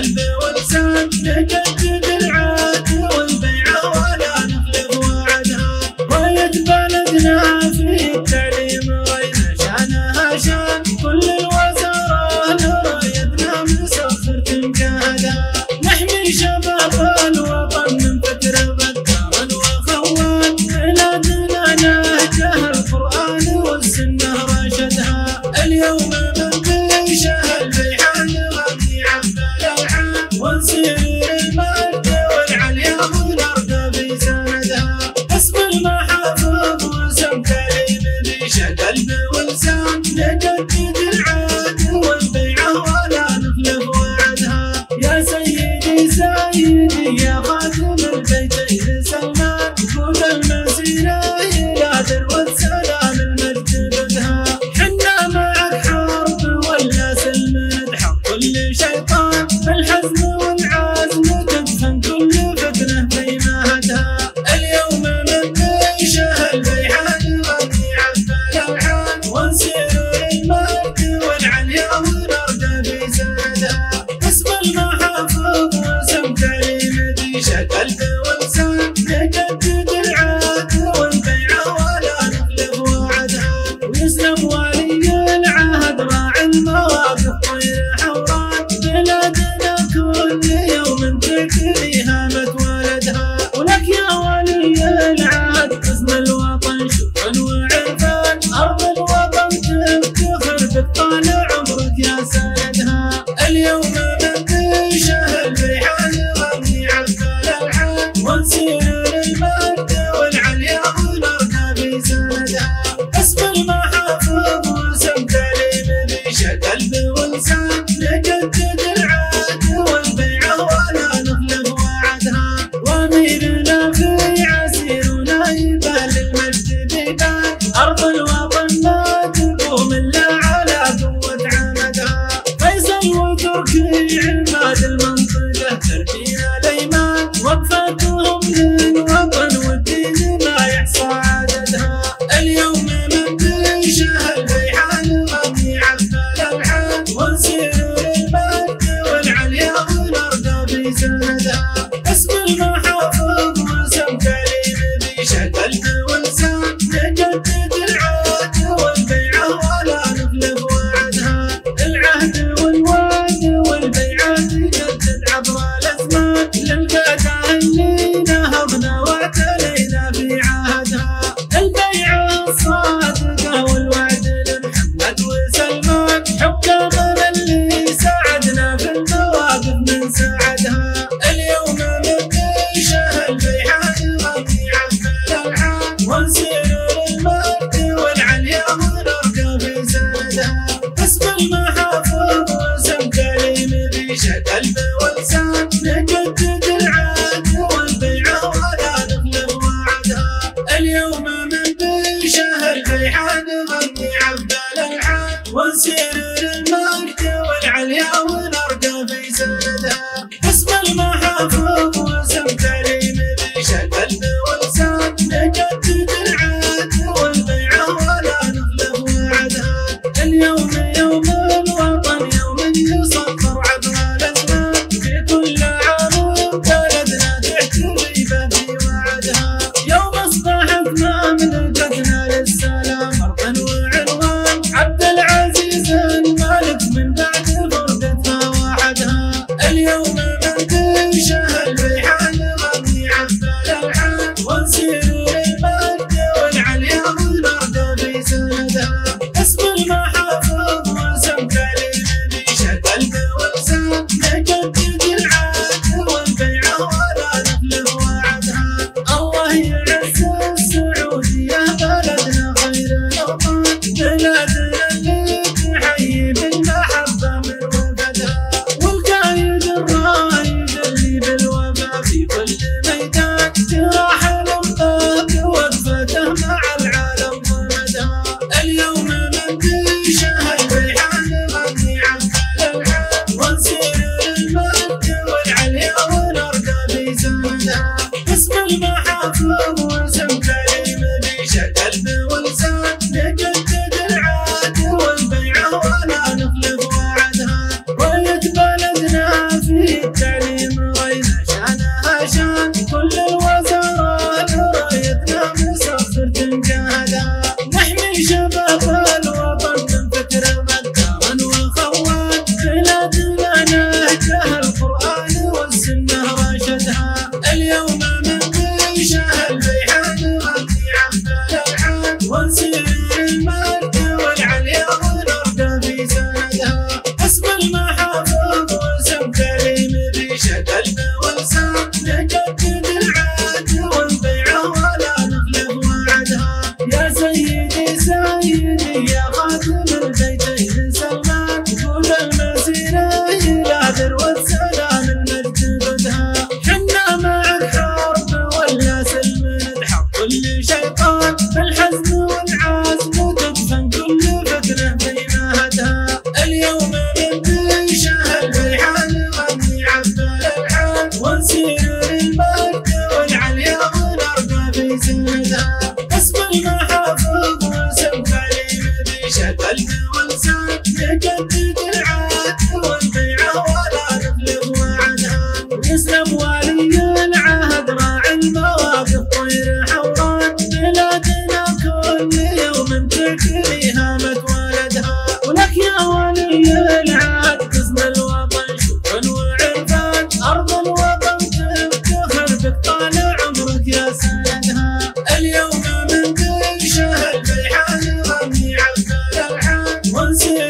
قلب ولسان نجدد العهد والبيعة ولا نخلف وعدها. راية بلدنا في التعليم راينا شانها شان كل الوزارة لرايتنا مسخر تنجاهدها. نحمي شباب الوطن من فكر غدار وخوان بلادنا نهجها القرآن والسنة راشدها. اليوم من بيشه البيحان نغني عبد الألحان ونسير المجد والعليا ونرقى في سندها. اسم المحافظ وسم كريم بيشه قلب ولسان نجدد العهد والبيعة ولا نخلف وعدها. يا سيدي سيدي يا خادم البيتين سلمان قود المسيرة إلى ذروة سلام المجد بدها. حنا معك حرب ولا سلم ندحر كل شيطان بالحزم والعزم تدفن كل فتنة في مهدها. اليوم من بيشه البيحان نغني عبد الألحان ونسير المجد والعليا ونرقى في سندها. اسم المحافظ وسم كريم بيشه قلب ولسان نجدد العهد والبيعة ولا نخلف وعدها. ويسلم ولي العهد راعي المواقف طير حوران بلادنا كل يوم تكري هامة ولدها. ولك يا ولي العهد قسم الوطن شكرا وعرفان أرض الوطن تفتخر بك طال عمرك يا سندها. اليوم من بيشه البيحان نغني عبد الألحان ونسير المجد والعليا ونرقى في سندها. اسم المحافظ وسم كريم بيشه قلب ولسان نجدد العهد والبيعة ولا نخلف وعدها. واميرنا في عسيرنا يبان للمجد بيبان أرض الوطن ما تقوم إلا على قوة عمدها. فيصل وتركي عماد المنطقة تربينا الأيمان وقفتهم للوطن والدين ما يحصى عددها. اليوم من بيشه البيحان نغني عبد الألحان ونسير المجد والعليا ونرقى في سندها. اسم المحافظ وسم كريم بيشه قلب ولسان نجدد العهد والبيعة ولا نخلف وعدها. العهد والوعد والبيعة تجدد عبر الأزمان للقادة اللي نهضنا واعتلينا في عهدها. البيعة الصادقة والوعد لمحمد وسلمان حكامنا اللي ساعدنا في المواقف من ساعدها. اليوم من بيشه البيحان نغني عبد الألحان ونسير المجد والعليا ونرقى في سندها. اسم المحافظ وسم كريم بيشه قلب ولسان نجدد العهد والبيعة ولا نخلف وعدها. اليوم من بيشه البيحان نغني عبد الألحان ونسير المجد والعليا ونرقى في سندها. اسم المحافظ وسم كريم بيشه قلب ولسان نجدد العهد والبيعة ولا نخلف وعدها. اليوم يوم الوطن يوم يسطر عبر الأزمان في كل عام بلدنا تحتفي به في وعدها. يوم أصبحت مملكتنا للسلام أرضا وعنوان عبد العزيز كل شيطان بالحزم والعزم تدفن كل فتنة بمهدها. اليوم من بيشه البيعان غني عبد الالحان ونسير للمجد والعليا ونرقى في سندها. اسم المحافظ واسم تعليم بيشه قلب ولسان نجدد العهد والبيعه ولا نخلف وعدها. يسلم ولي العهد راعي المواقف طير حوران بلادنا كل يوم تكري هامة ولدها. ولك يا ولي العهد قسم الوطن شكر وعرفان أرض الوطن تفتخر بك طال عمرك يا سندها. اليوم من بيشه البيعان غني عبد الالحان ونسير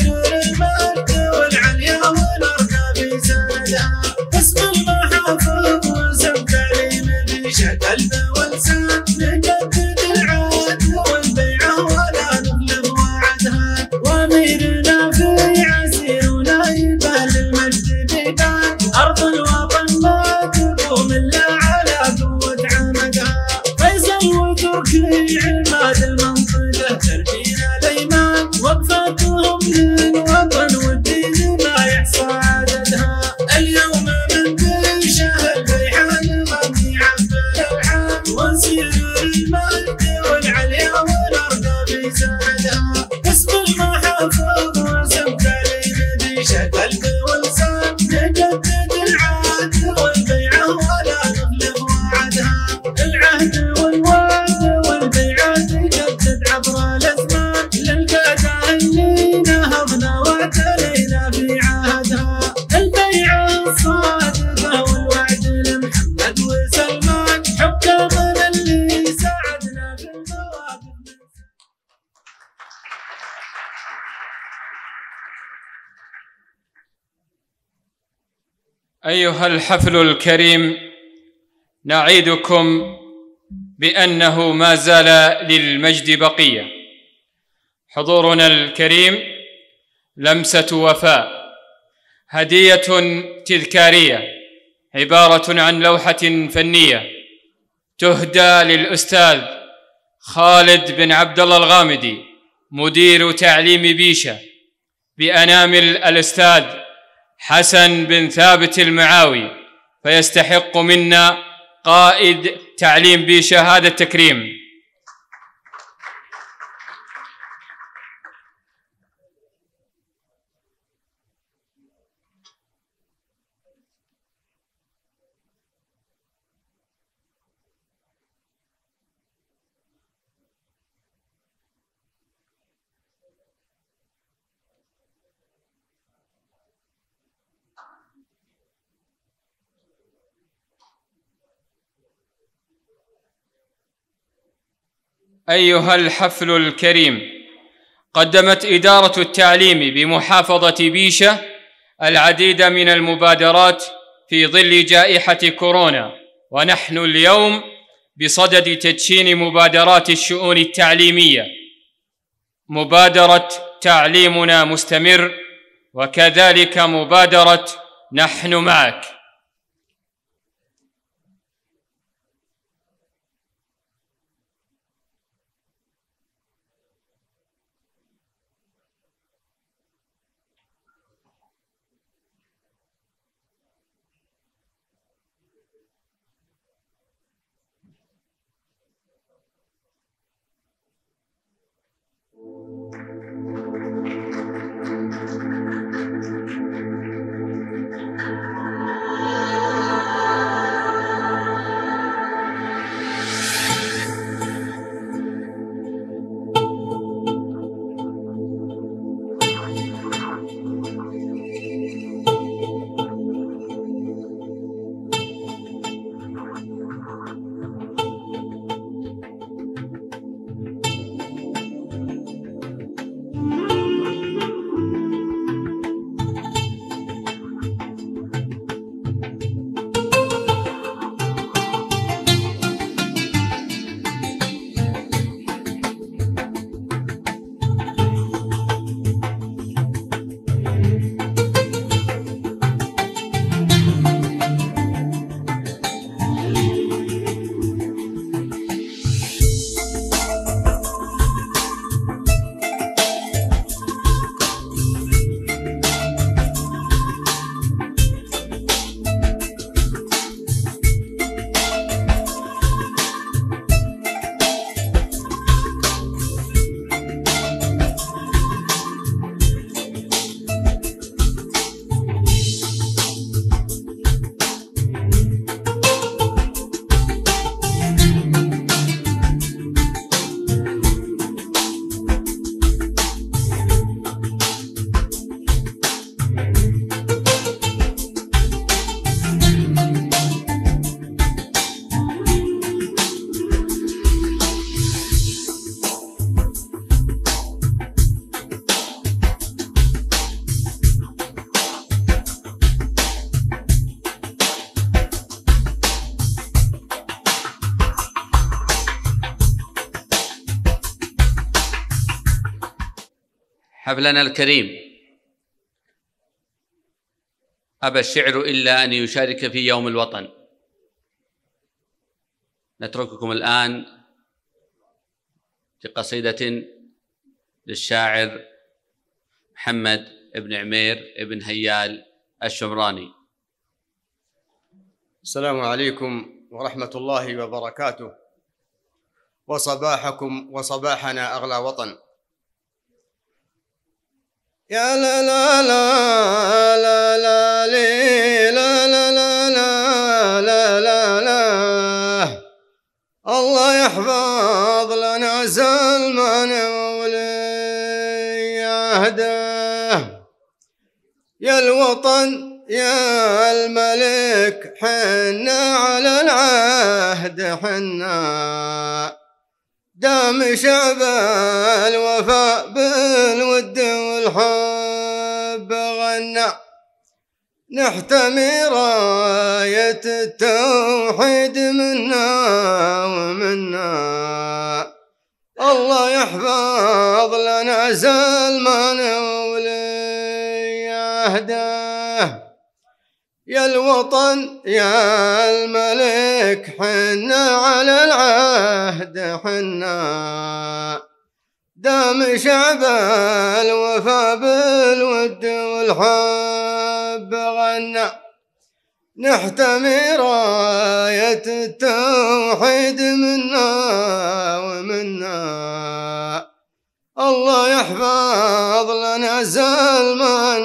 للمجد والعليا ونرقى في سندها. اسم المحافظ واسم تعليم بيشه قلب ولسان نجدد العهد والبيعه ولا نخلف وعدها. واميرنا في عسيرنا يبان المجد بيبان ارض الوطن ما تقوم الا على قوه عمدها. فيصل وتركي عماد المنطقه تربينا الايمان وقفتهم للوطن والدين ما يحصى عددها. اليوم من بيشه البيعان غني عبد الالحان ونسير للمجد والعليا ونرقى في سندها. اسم المحافظ واسم تعليم بيشه قلب ولسان نجدد العهد والبيعه ولا نخلف وعدها. العهد والوعد والبيعه تجدد عبر الازمان للقاده اللي نهضنا واعتلينا في عهدها. البيعه الصادقه والوعد لمحمد وسلمان حكامنا اللي ساعدنا في المواقف. أيها الحفل الكريم، نعيدكم بأنه ما زال للمجد بقية. حضورنا الكريم لمسة وفاء، هدية تذكارية عبارة عن لوحة فنية تهدى للأستاذ خالد بن عبد الله الغامدي مدير تعليم بيشة بأنامل الأستاذ حسن بن ثابت المعاوي، فيستحق منا قائد تعليم بيشة هذا التكريم. أيها الحفل الكريم، قدمت إدارة التعليم بمحافظة بيشة العديد من المبادرات في ظل جائحة كورونا، ونحن اليوم بصدد تدشين مبادرات الشؤون التعليمية، مبادرة تعليمنا مستمر، وكذلك مبادرة نحن معك. حفلنا الكريم أبى الشعر إلا أن يشارك في يوم الوطن. نترككم الآن في قصيدة للشاعر محمد بن عمير بن هيال الشمراني. السلام عليكم ورحمة الله وبركاته، وصباحكم وصباحنا أغلى وطن. يا لا لا لا لا لا لي لا لا لا لا لا لا لا الله يحفظ لنا سلمان وليهده. يا الوطن يا الملك حنا على العهد حنا، دام شعب الوفاء بالود والحب غنى، نحتمي راية التوحيد منا ومنا. الله يحفظ لنا سلمان وليهده. يا الوطن يا الملك حنا على العهد حنا، دام شعب الوفا بالود والحب غنى، نحتمي راية التوحيد منا ومنا. الله يحفظ لنا سلمان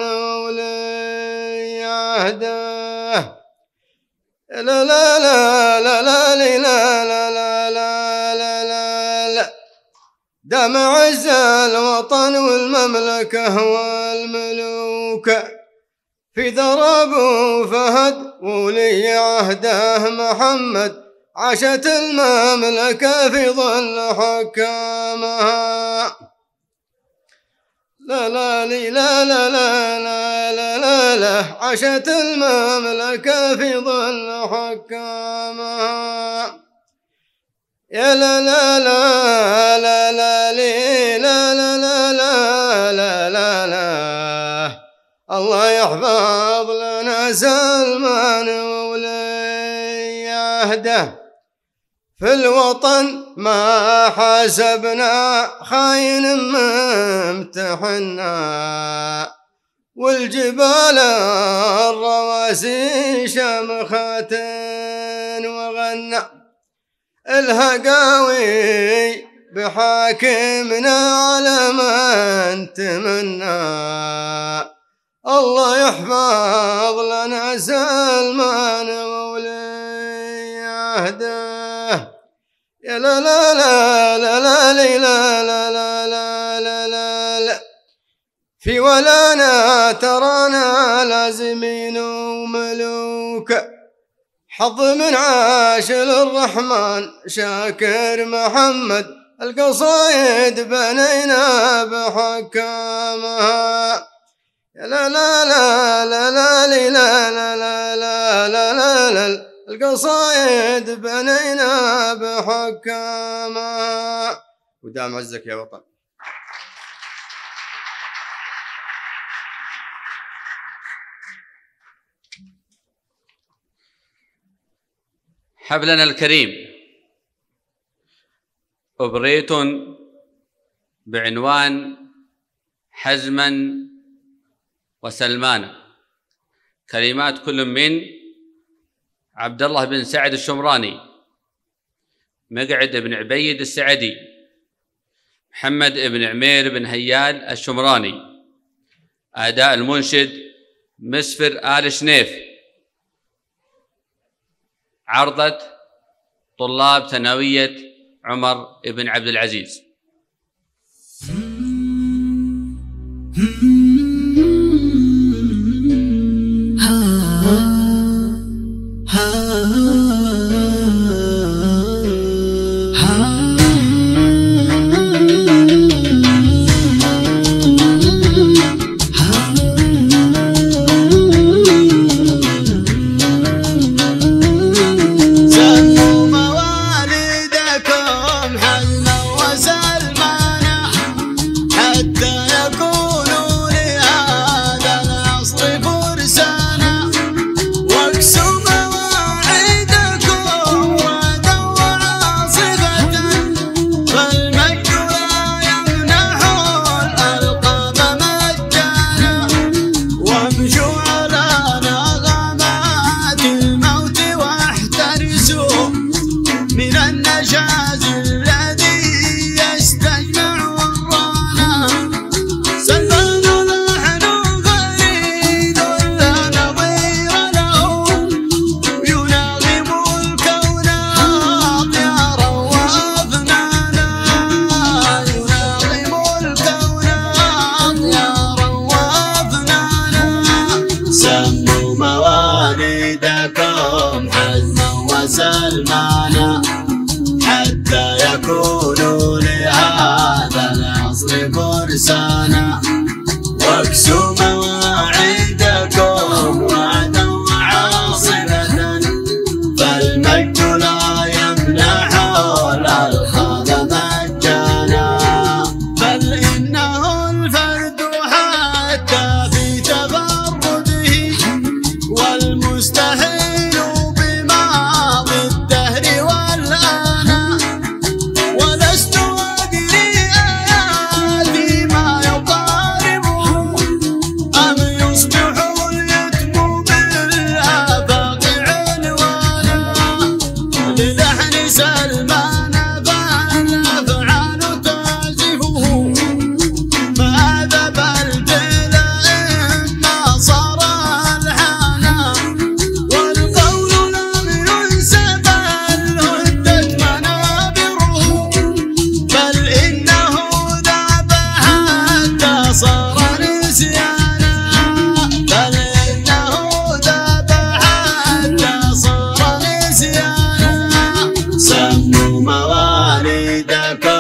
وليهده. لا لا لا لا لا لا لا لا لا لا لا دام عز الوطن والمملكة والملوك، في ضرب فهد ولي عهده محمد، عاشت المملكة في ظل حكامها. لا لا لا لا لا لا لا لا لا عاشت المملكة في ظل حكامها. يا لا لا لا لا لا لا لا لا لا لا لا لا الله يحفظ لنا سلمان وليهده. في الوطن ما حسبنا خاين ممتحنا، والجبال الرواسي شمخة وغنى، الهقاوي بحاكمنا على من تمنى. الله يحفظ لنا سلمان وليهده. يا لا لا لا لا لا لا لا لا لا لا لا في ولانا ترانا لازمين وملوك، حظ من عاش للرحمن شاكر محمد، القصايد بنينا بحكامها. يا لا لا لا لا لا لا لا لا لا لا لا القصايد بنينا بحكامها. ودام عزك يا وطن. حفلنا الكريم أبريت بعنوان حزما وسلمان، كلمات كل من عبد الله بن سعد الشمراني، مقعد بن عبيد السعدي، محمد بن عمير بن هيال الشمراني، أداء المنشد مسفر آل شنيف، عرضة طلاب ثانوية عمر بن عبد العزيز. حتى يكون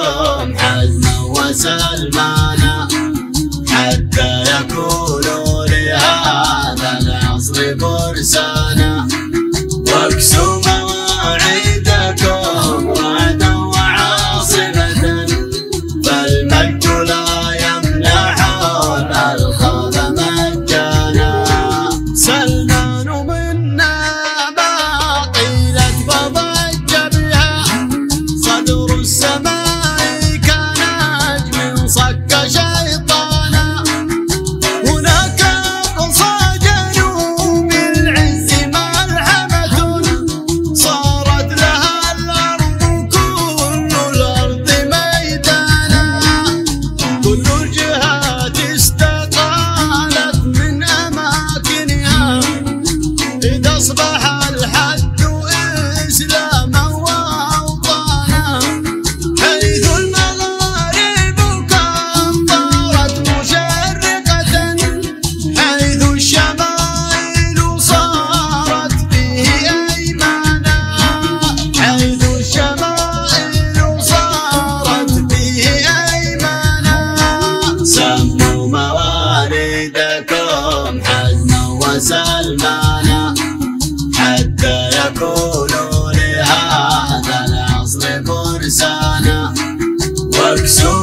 يدكم حزما وسلمانا حتى يكونوا لهذا العصر فرسانا واكسوا مواعيدكم وعدا وعاصمة فالمجد لا يمنح الألقاب مجانا سلمان منا ما قيلت فضج بها صدر السماء كنجم صك شيطانا هناك أقصى جنوب العز ملحمة صارت لها الأرض كل الأرض ميدانا كل الجهات استقالت من أماكنها إذا أصبح الحد إسلاما وأوطانا حيث المغارب كمطرت مشرقة حيث الشمائل صارت به أيمانا حيث الشمائل صارت به أيمانا سموا مواليدكم حزما وسلمانا حتى يكونوا لهذا العصر فرسانا واكسوا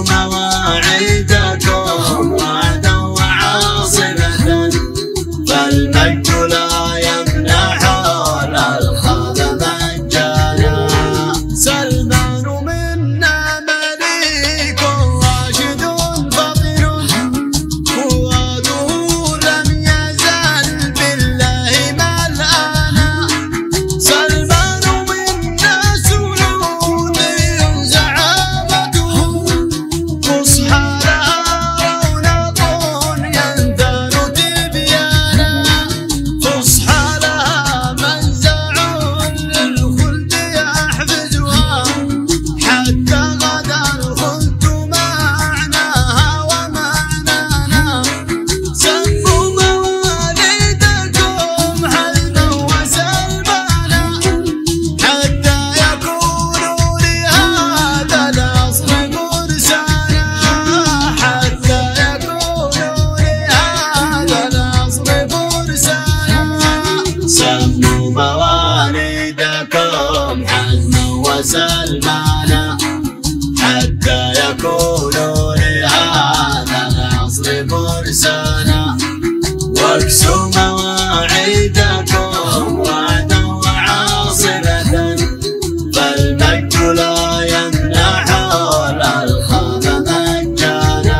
مواعيدكم وعدا وعاصمة فالمجد لا يمنح الألقاب مجانا سلمان منا مليك راشد فطن فؤاده لم يزل بالله ملآنا سلمان منا سلوطي زعامته فصحى لها رونق ينثر تبيانا فصحى لها منزع للخلد يحفزها حتى غدا الخلد معناها ومعنانا سموا مواليدكم حزما وسلمانا حتى يكونوا لهذا العصر فرسانا حتى يكونوا لهذا العصر فرسانا سموا مواليدكم حزما وسلمانا حتى يكونوا لهذا العصر فرسانا واكسوا مواعيدكم وعدا وعاصمة فالمجد لا يمنح الألقاب مجانا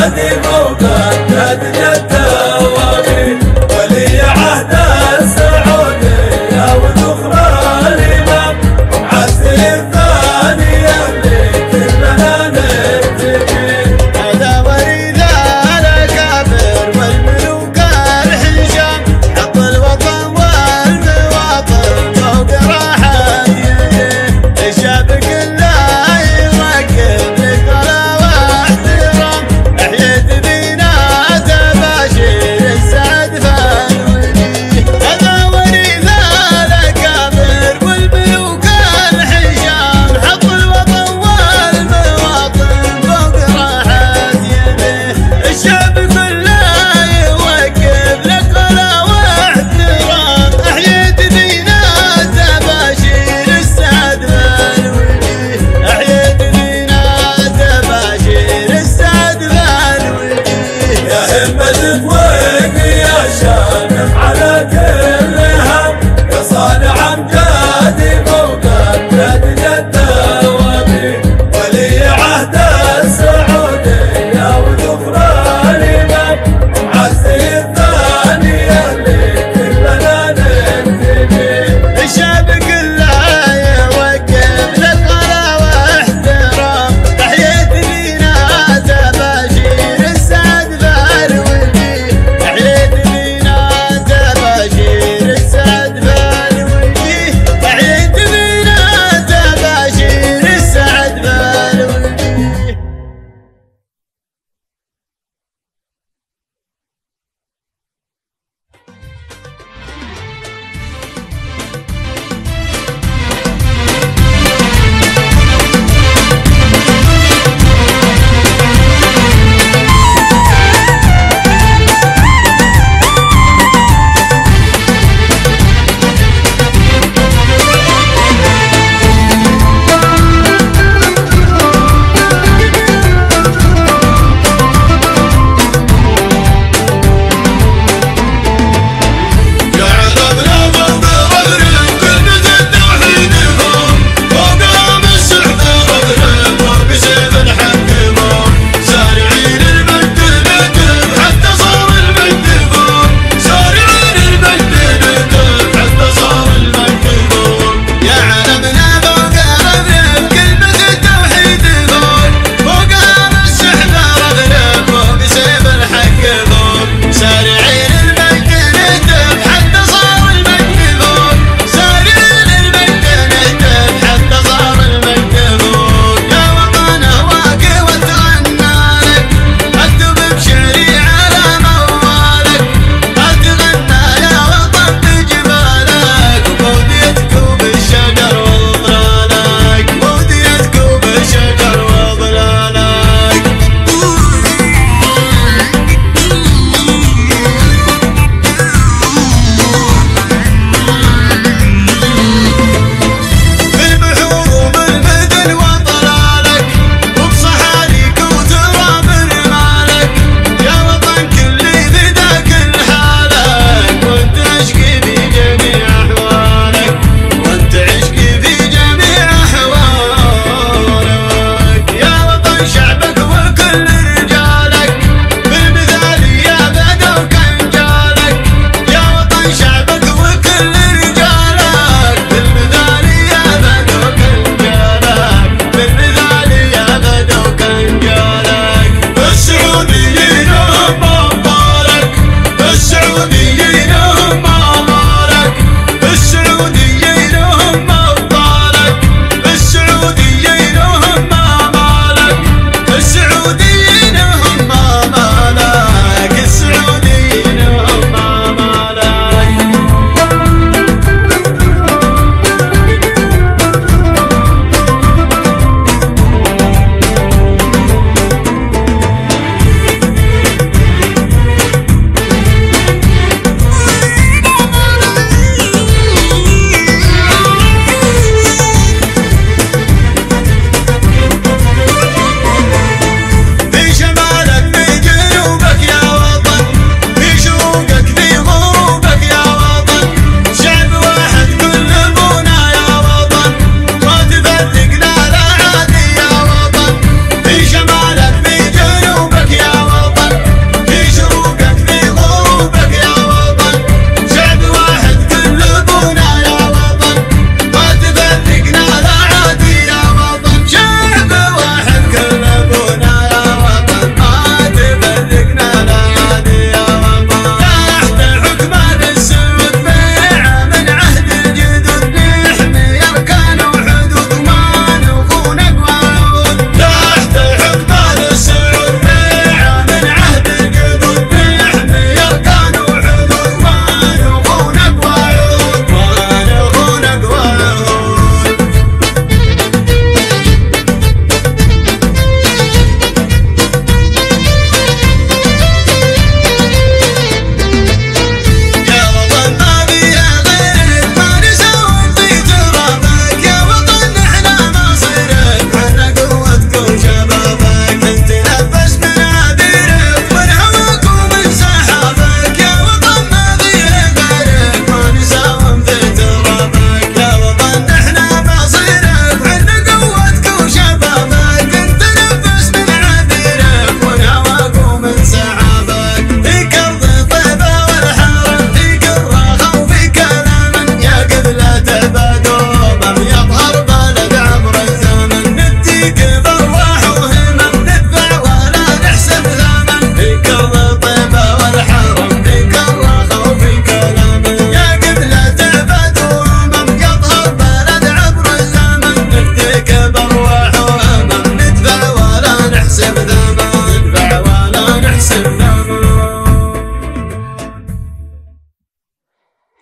هادي فوق الجد جده وامين ولي عهد السعودية وذخرى الإمام عزل الثانية اللي كلنا نتقي هذا وريث الأكابر والملوك الحشام حط الوطن والمواطن فوق راحة يديه الشعب كله يركب لك واحترام أحييت بي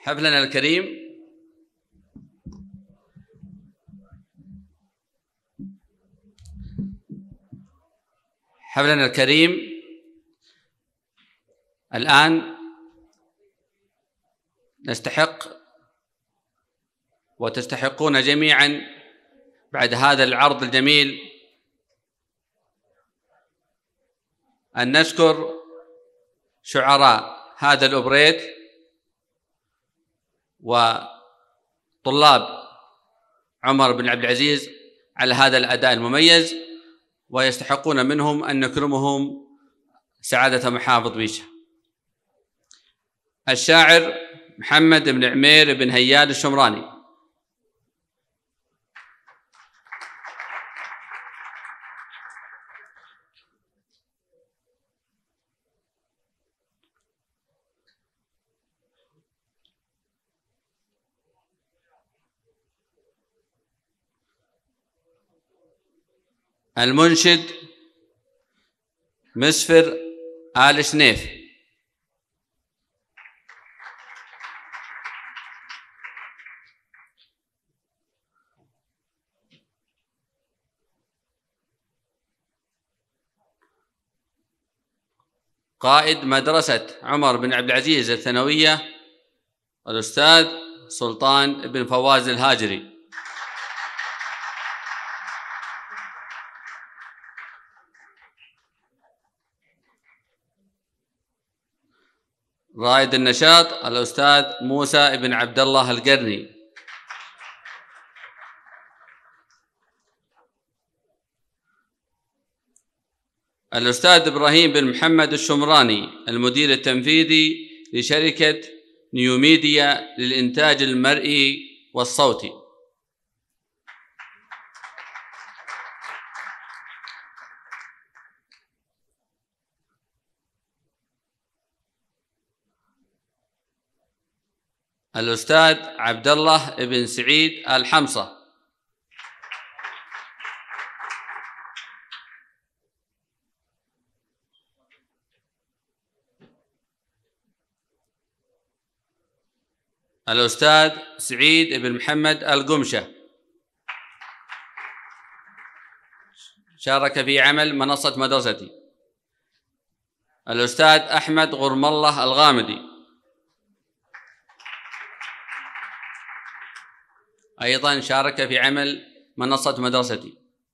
حفلنا الكريم حفلنا الكريم الآن نستحق وتستحقون جميعا بعد هذا العرض الجميل أن نشكر شعراء هذا الأوبريت وطلاب عمر بن عبد العزيز على هذا الأداء المميز، ويستحقون منهم أن نكرمهم سعادة محافظ بيشة. الشاعر محمد بن عمير بن هيال الشمراني. المنشد مسفر آل شنيف. قائد مدرسة عمر بن عبد العزيز الثانوية الأستاذ سلطان بن فواز الهاجري. رائد النشاط الأستاذ موسى بن عبد الله القرني. الأستاذ إبراهيم بن محمد الشمراني المدير التنفيذي لشركة نيوميديا للإنتاج المرئي والصوتي. الأستاذ عبد الله بن سعيد الحمصة. الأستاذ سعيد بن محمد القمشة شارك في عمل منصة مدرستي. الأستاذ أحمد غرم الله الغامدي أيضا شارك في عمل منصة مدرستي.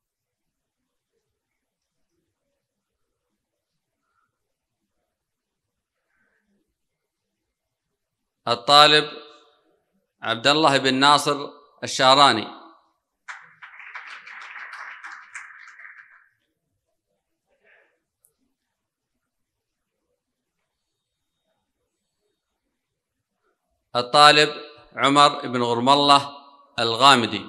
الطالب عبد الله بن ناصر الشاراني. الطالب عمر بن غرم الله الغامدي.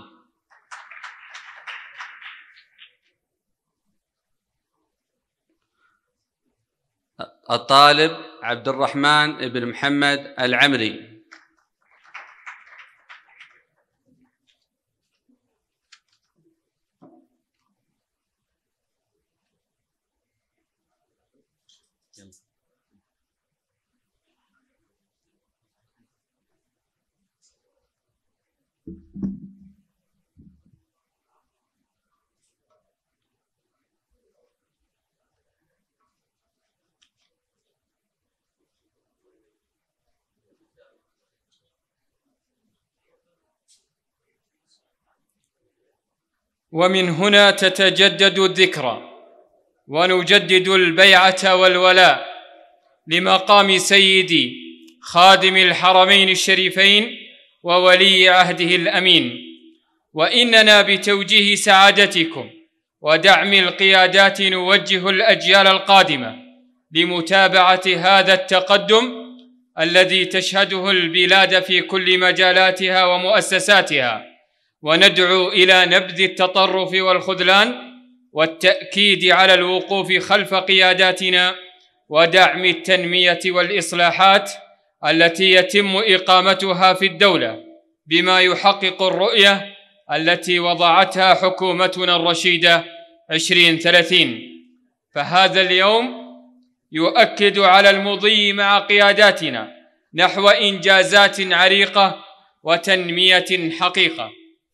الطالب عبد الرحمن بن محمد العمري. ومن هنا تتجدد الذكرى ونجدد البيعة والولاء لمقام سيدي خادم الحرمين الشريفين وولي عهده الأمين، وإننا بتوجيه سعادتكم ودعم القيادات نوجه الأجيال القادمة لمتابعة هذا التقدم الذي تشهده البلاد في كل مجالاتها ومؤسساتها، وندعو إلى نبذ التطرف والخذلان والتأكيد على الوقوف خلف قياداتنا ودعم التنمية والإصلاحات التي يتم إقامتها في الدولة بما يحقق الرؤية التي وضعتها حكومتنا الرشيدة عشرين ثلاثين. فهذا اليوم يؤكد على المضي مع قياداتنا نحو إنجازات عريقة وتنمية حقيقة.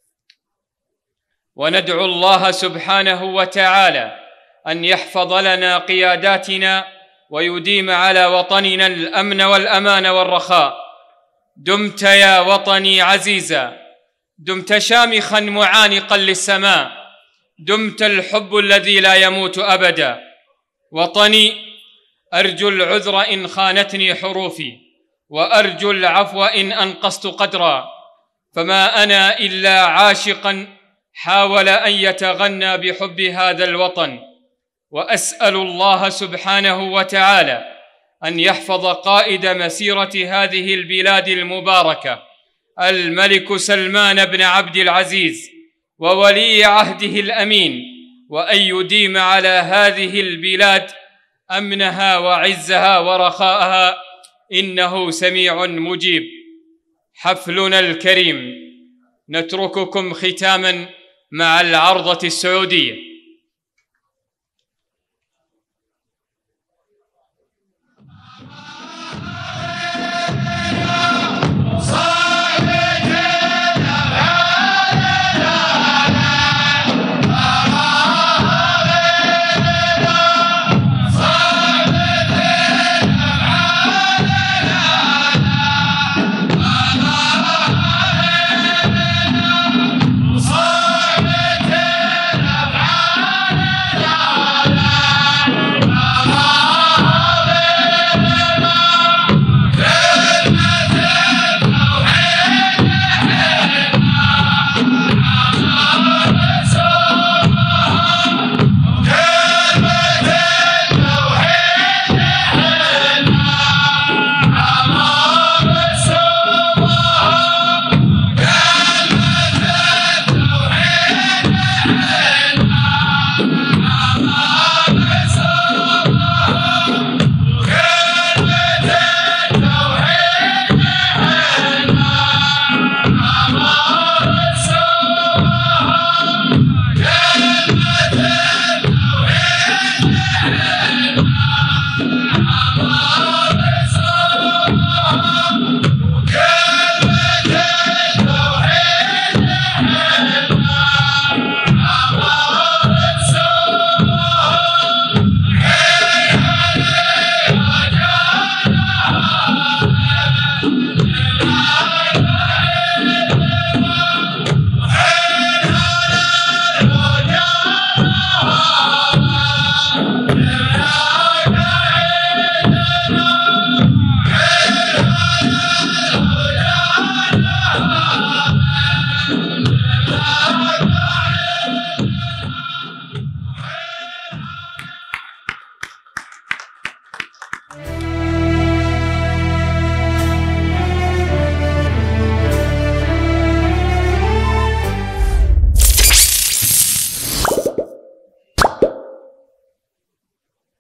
وندعو الله سبحانه وتعالى أن يحفظ لنا قياداتنا ويديم على وطننا الأمن والأمان والرخاء. دمت يا وطني عزيزا، دمت شامخا معانقا للسماء، دمت الحب الذي لا يموت أبدا. وطني، أرجو العذر إن خانتني حروفي، وأرجو العفو إن أنقصت قدرا، فما أنا إلا عاشقا حاول أن يتغنى بحب هذا الوطن. وأسأل الله سبحانه وتعالى أن يحفظ قائد مسيرة هذه البلاد المباركة الملك سلمان بن عبد العزيز وولي عهده الأمين، وأن يديم على هذه البلاد أمنها وعزها ورخاءها، إنه سميع مجيب. حفلنا الكريم، نترككم ختاما مع العرضة السعودية.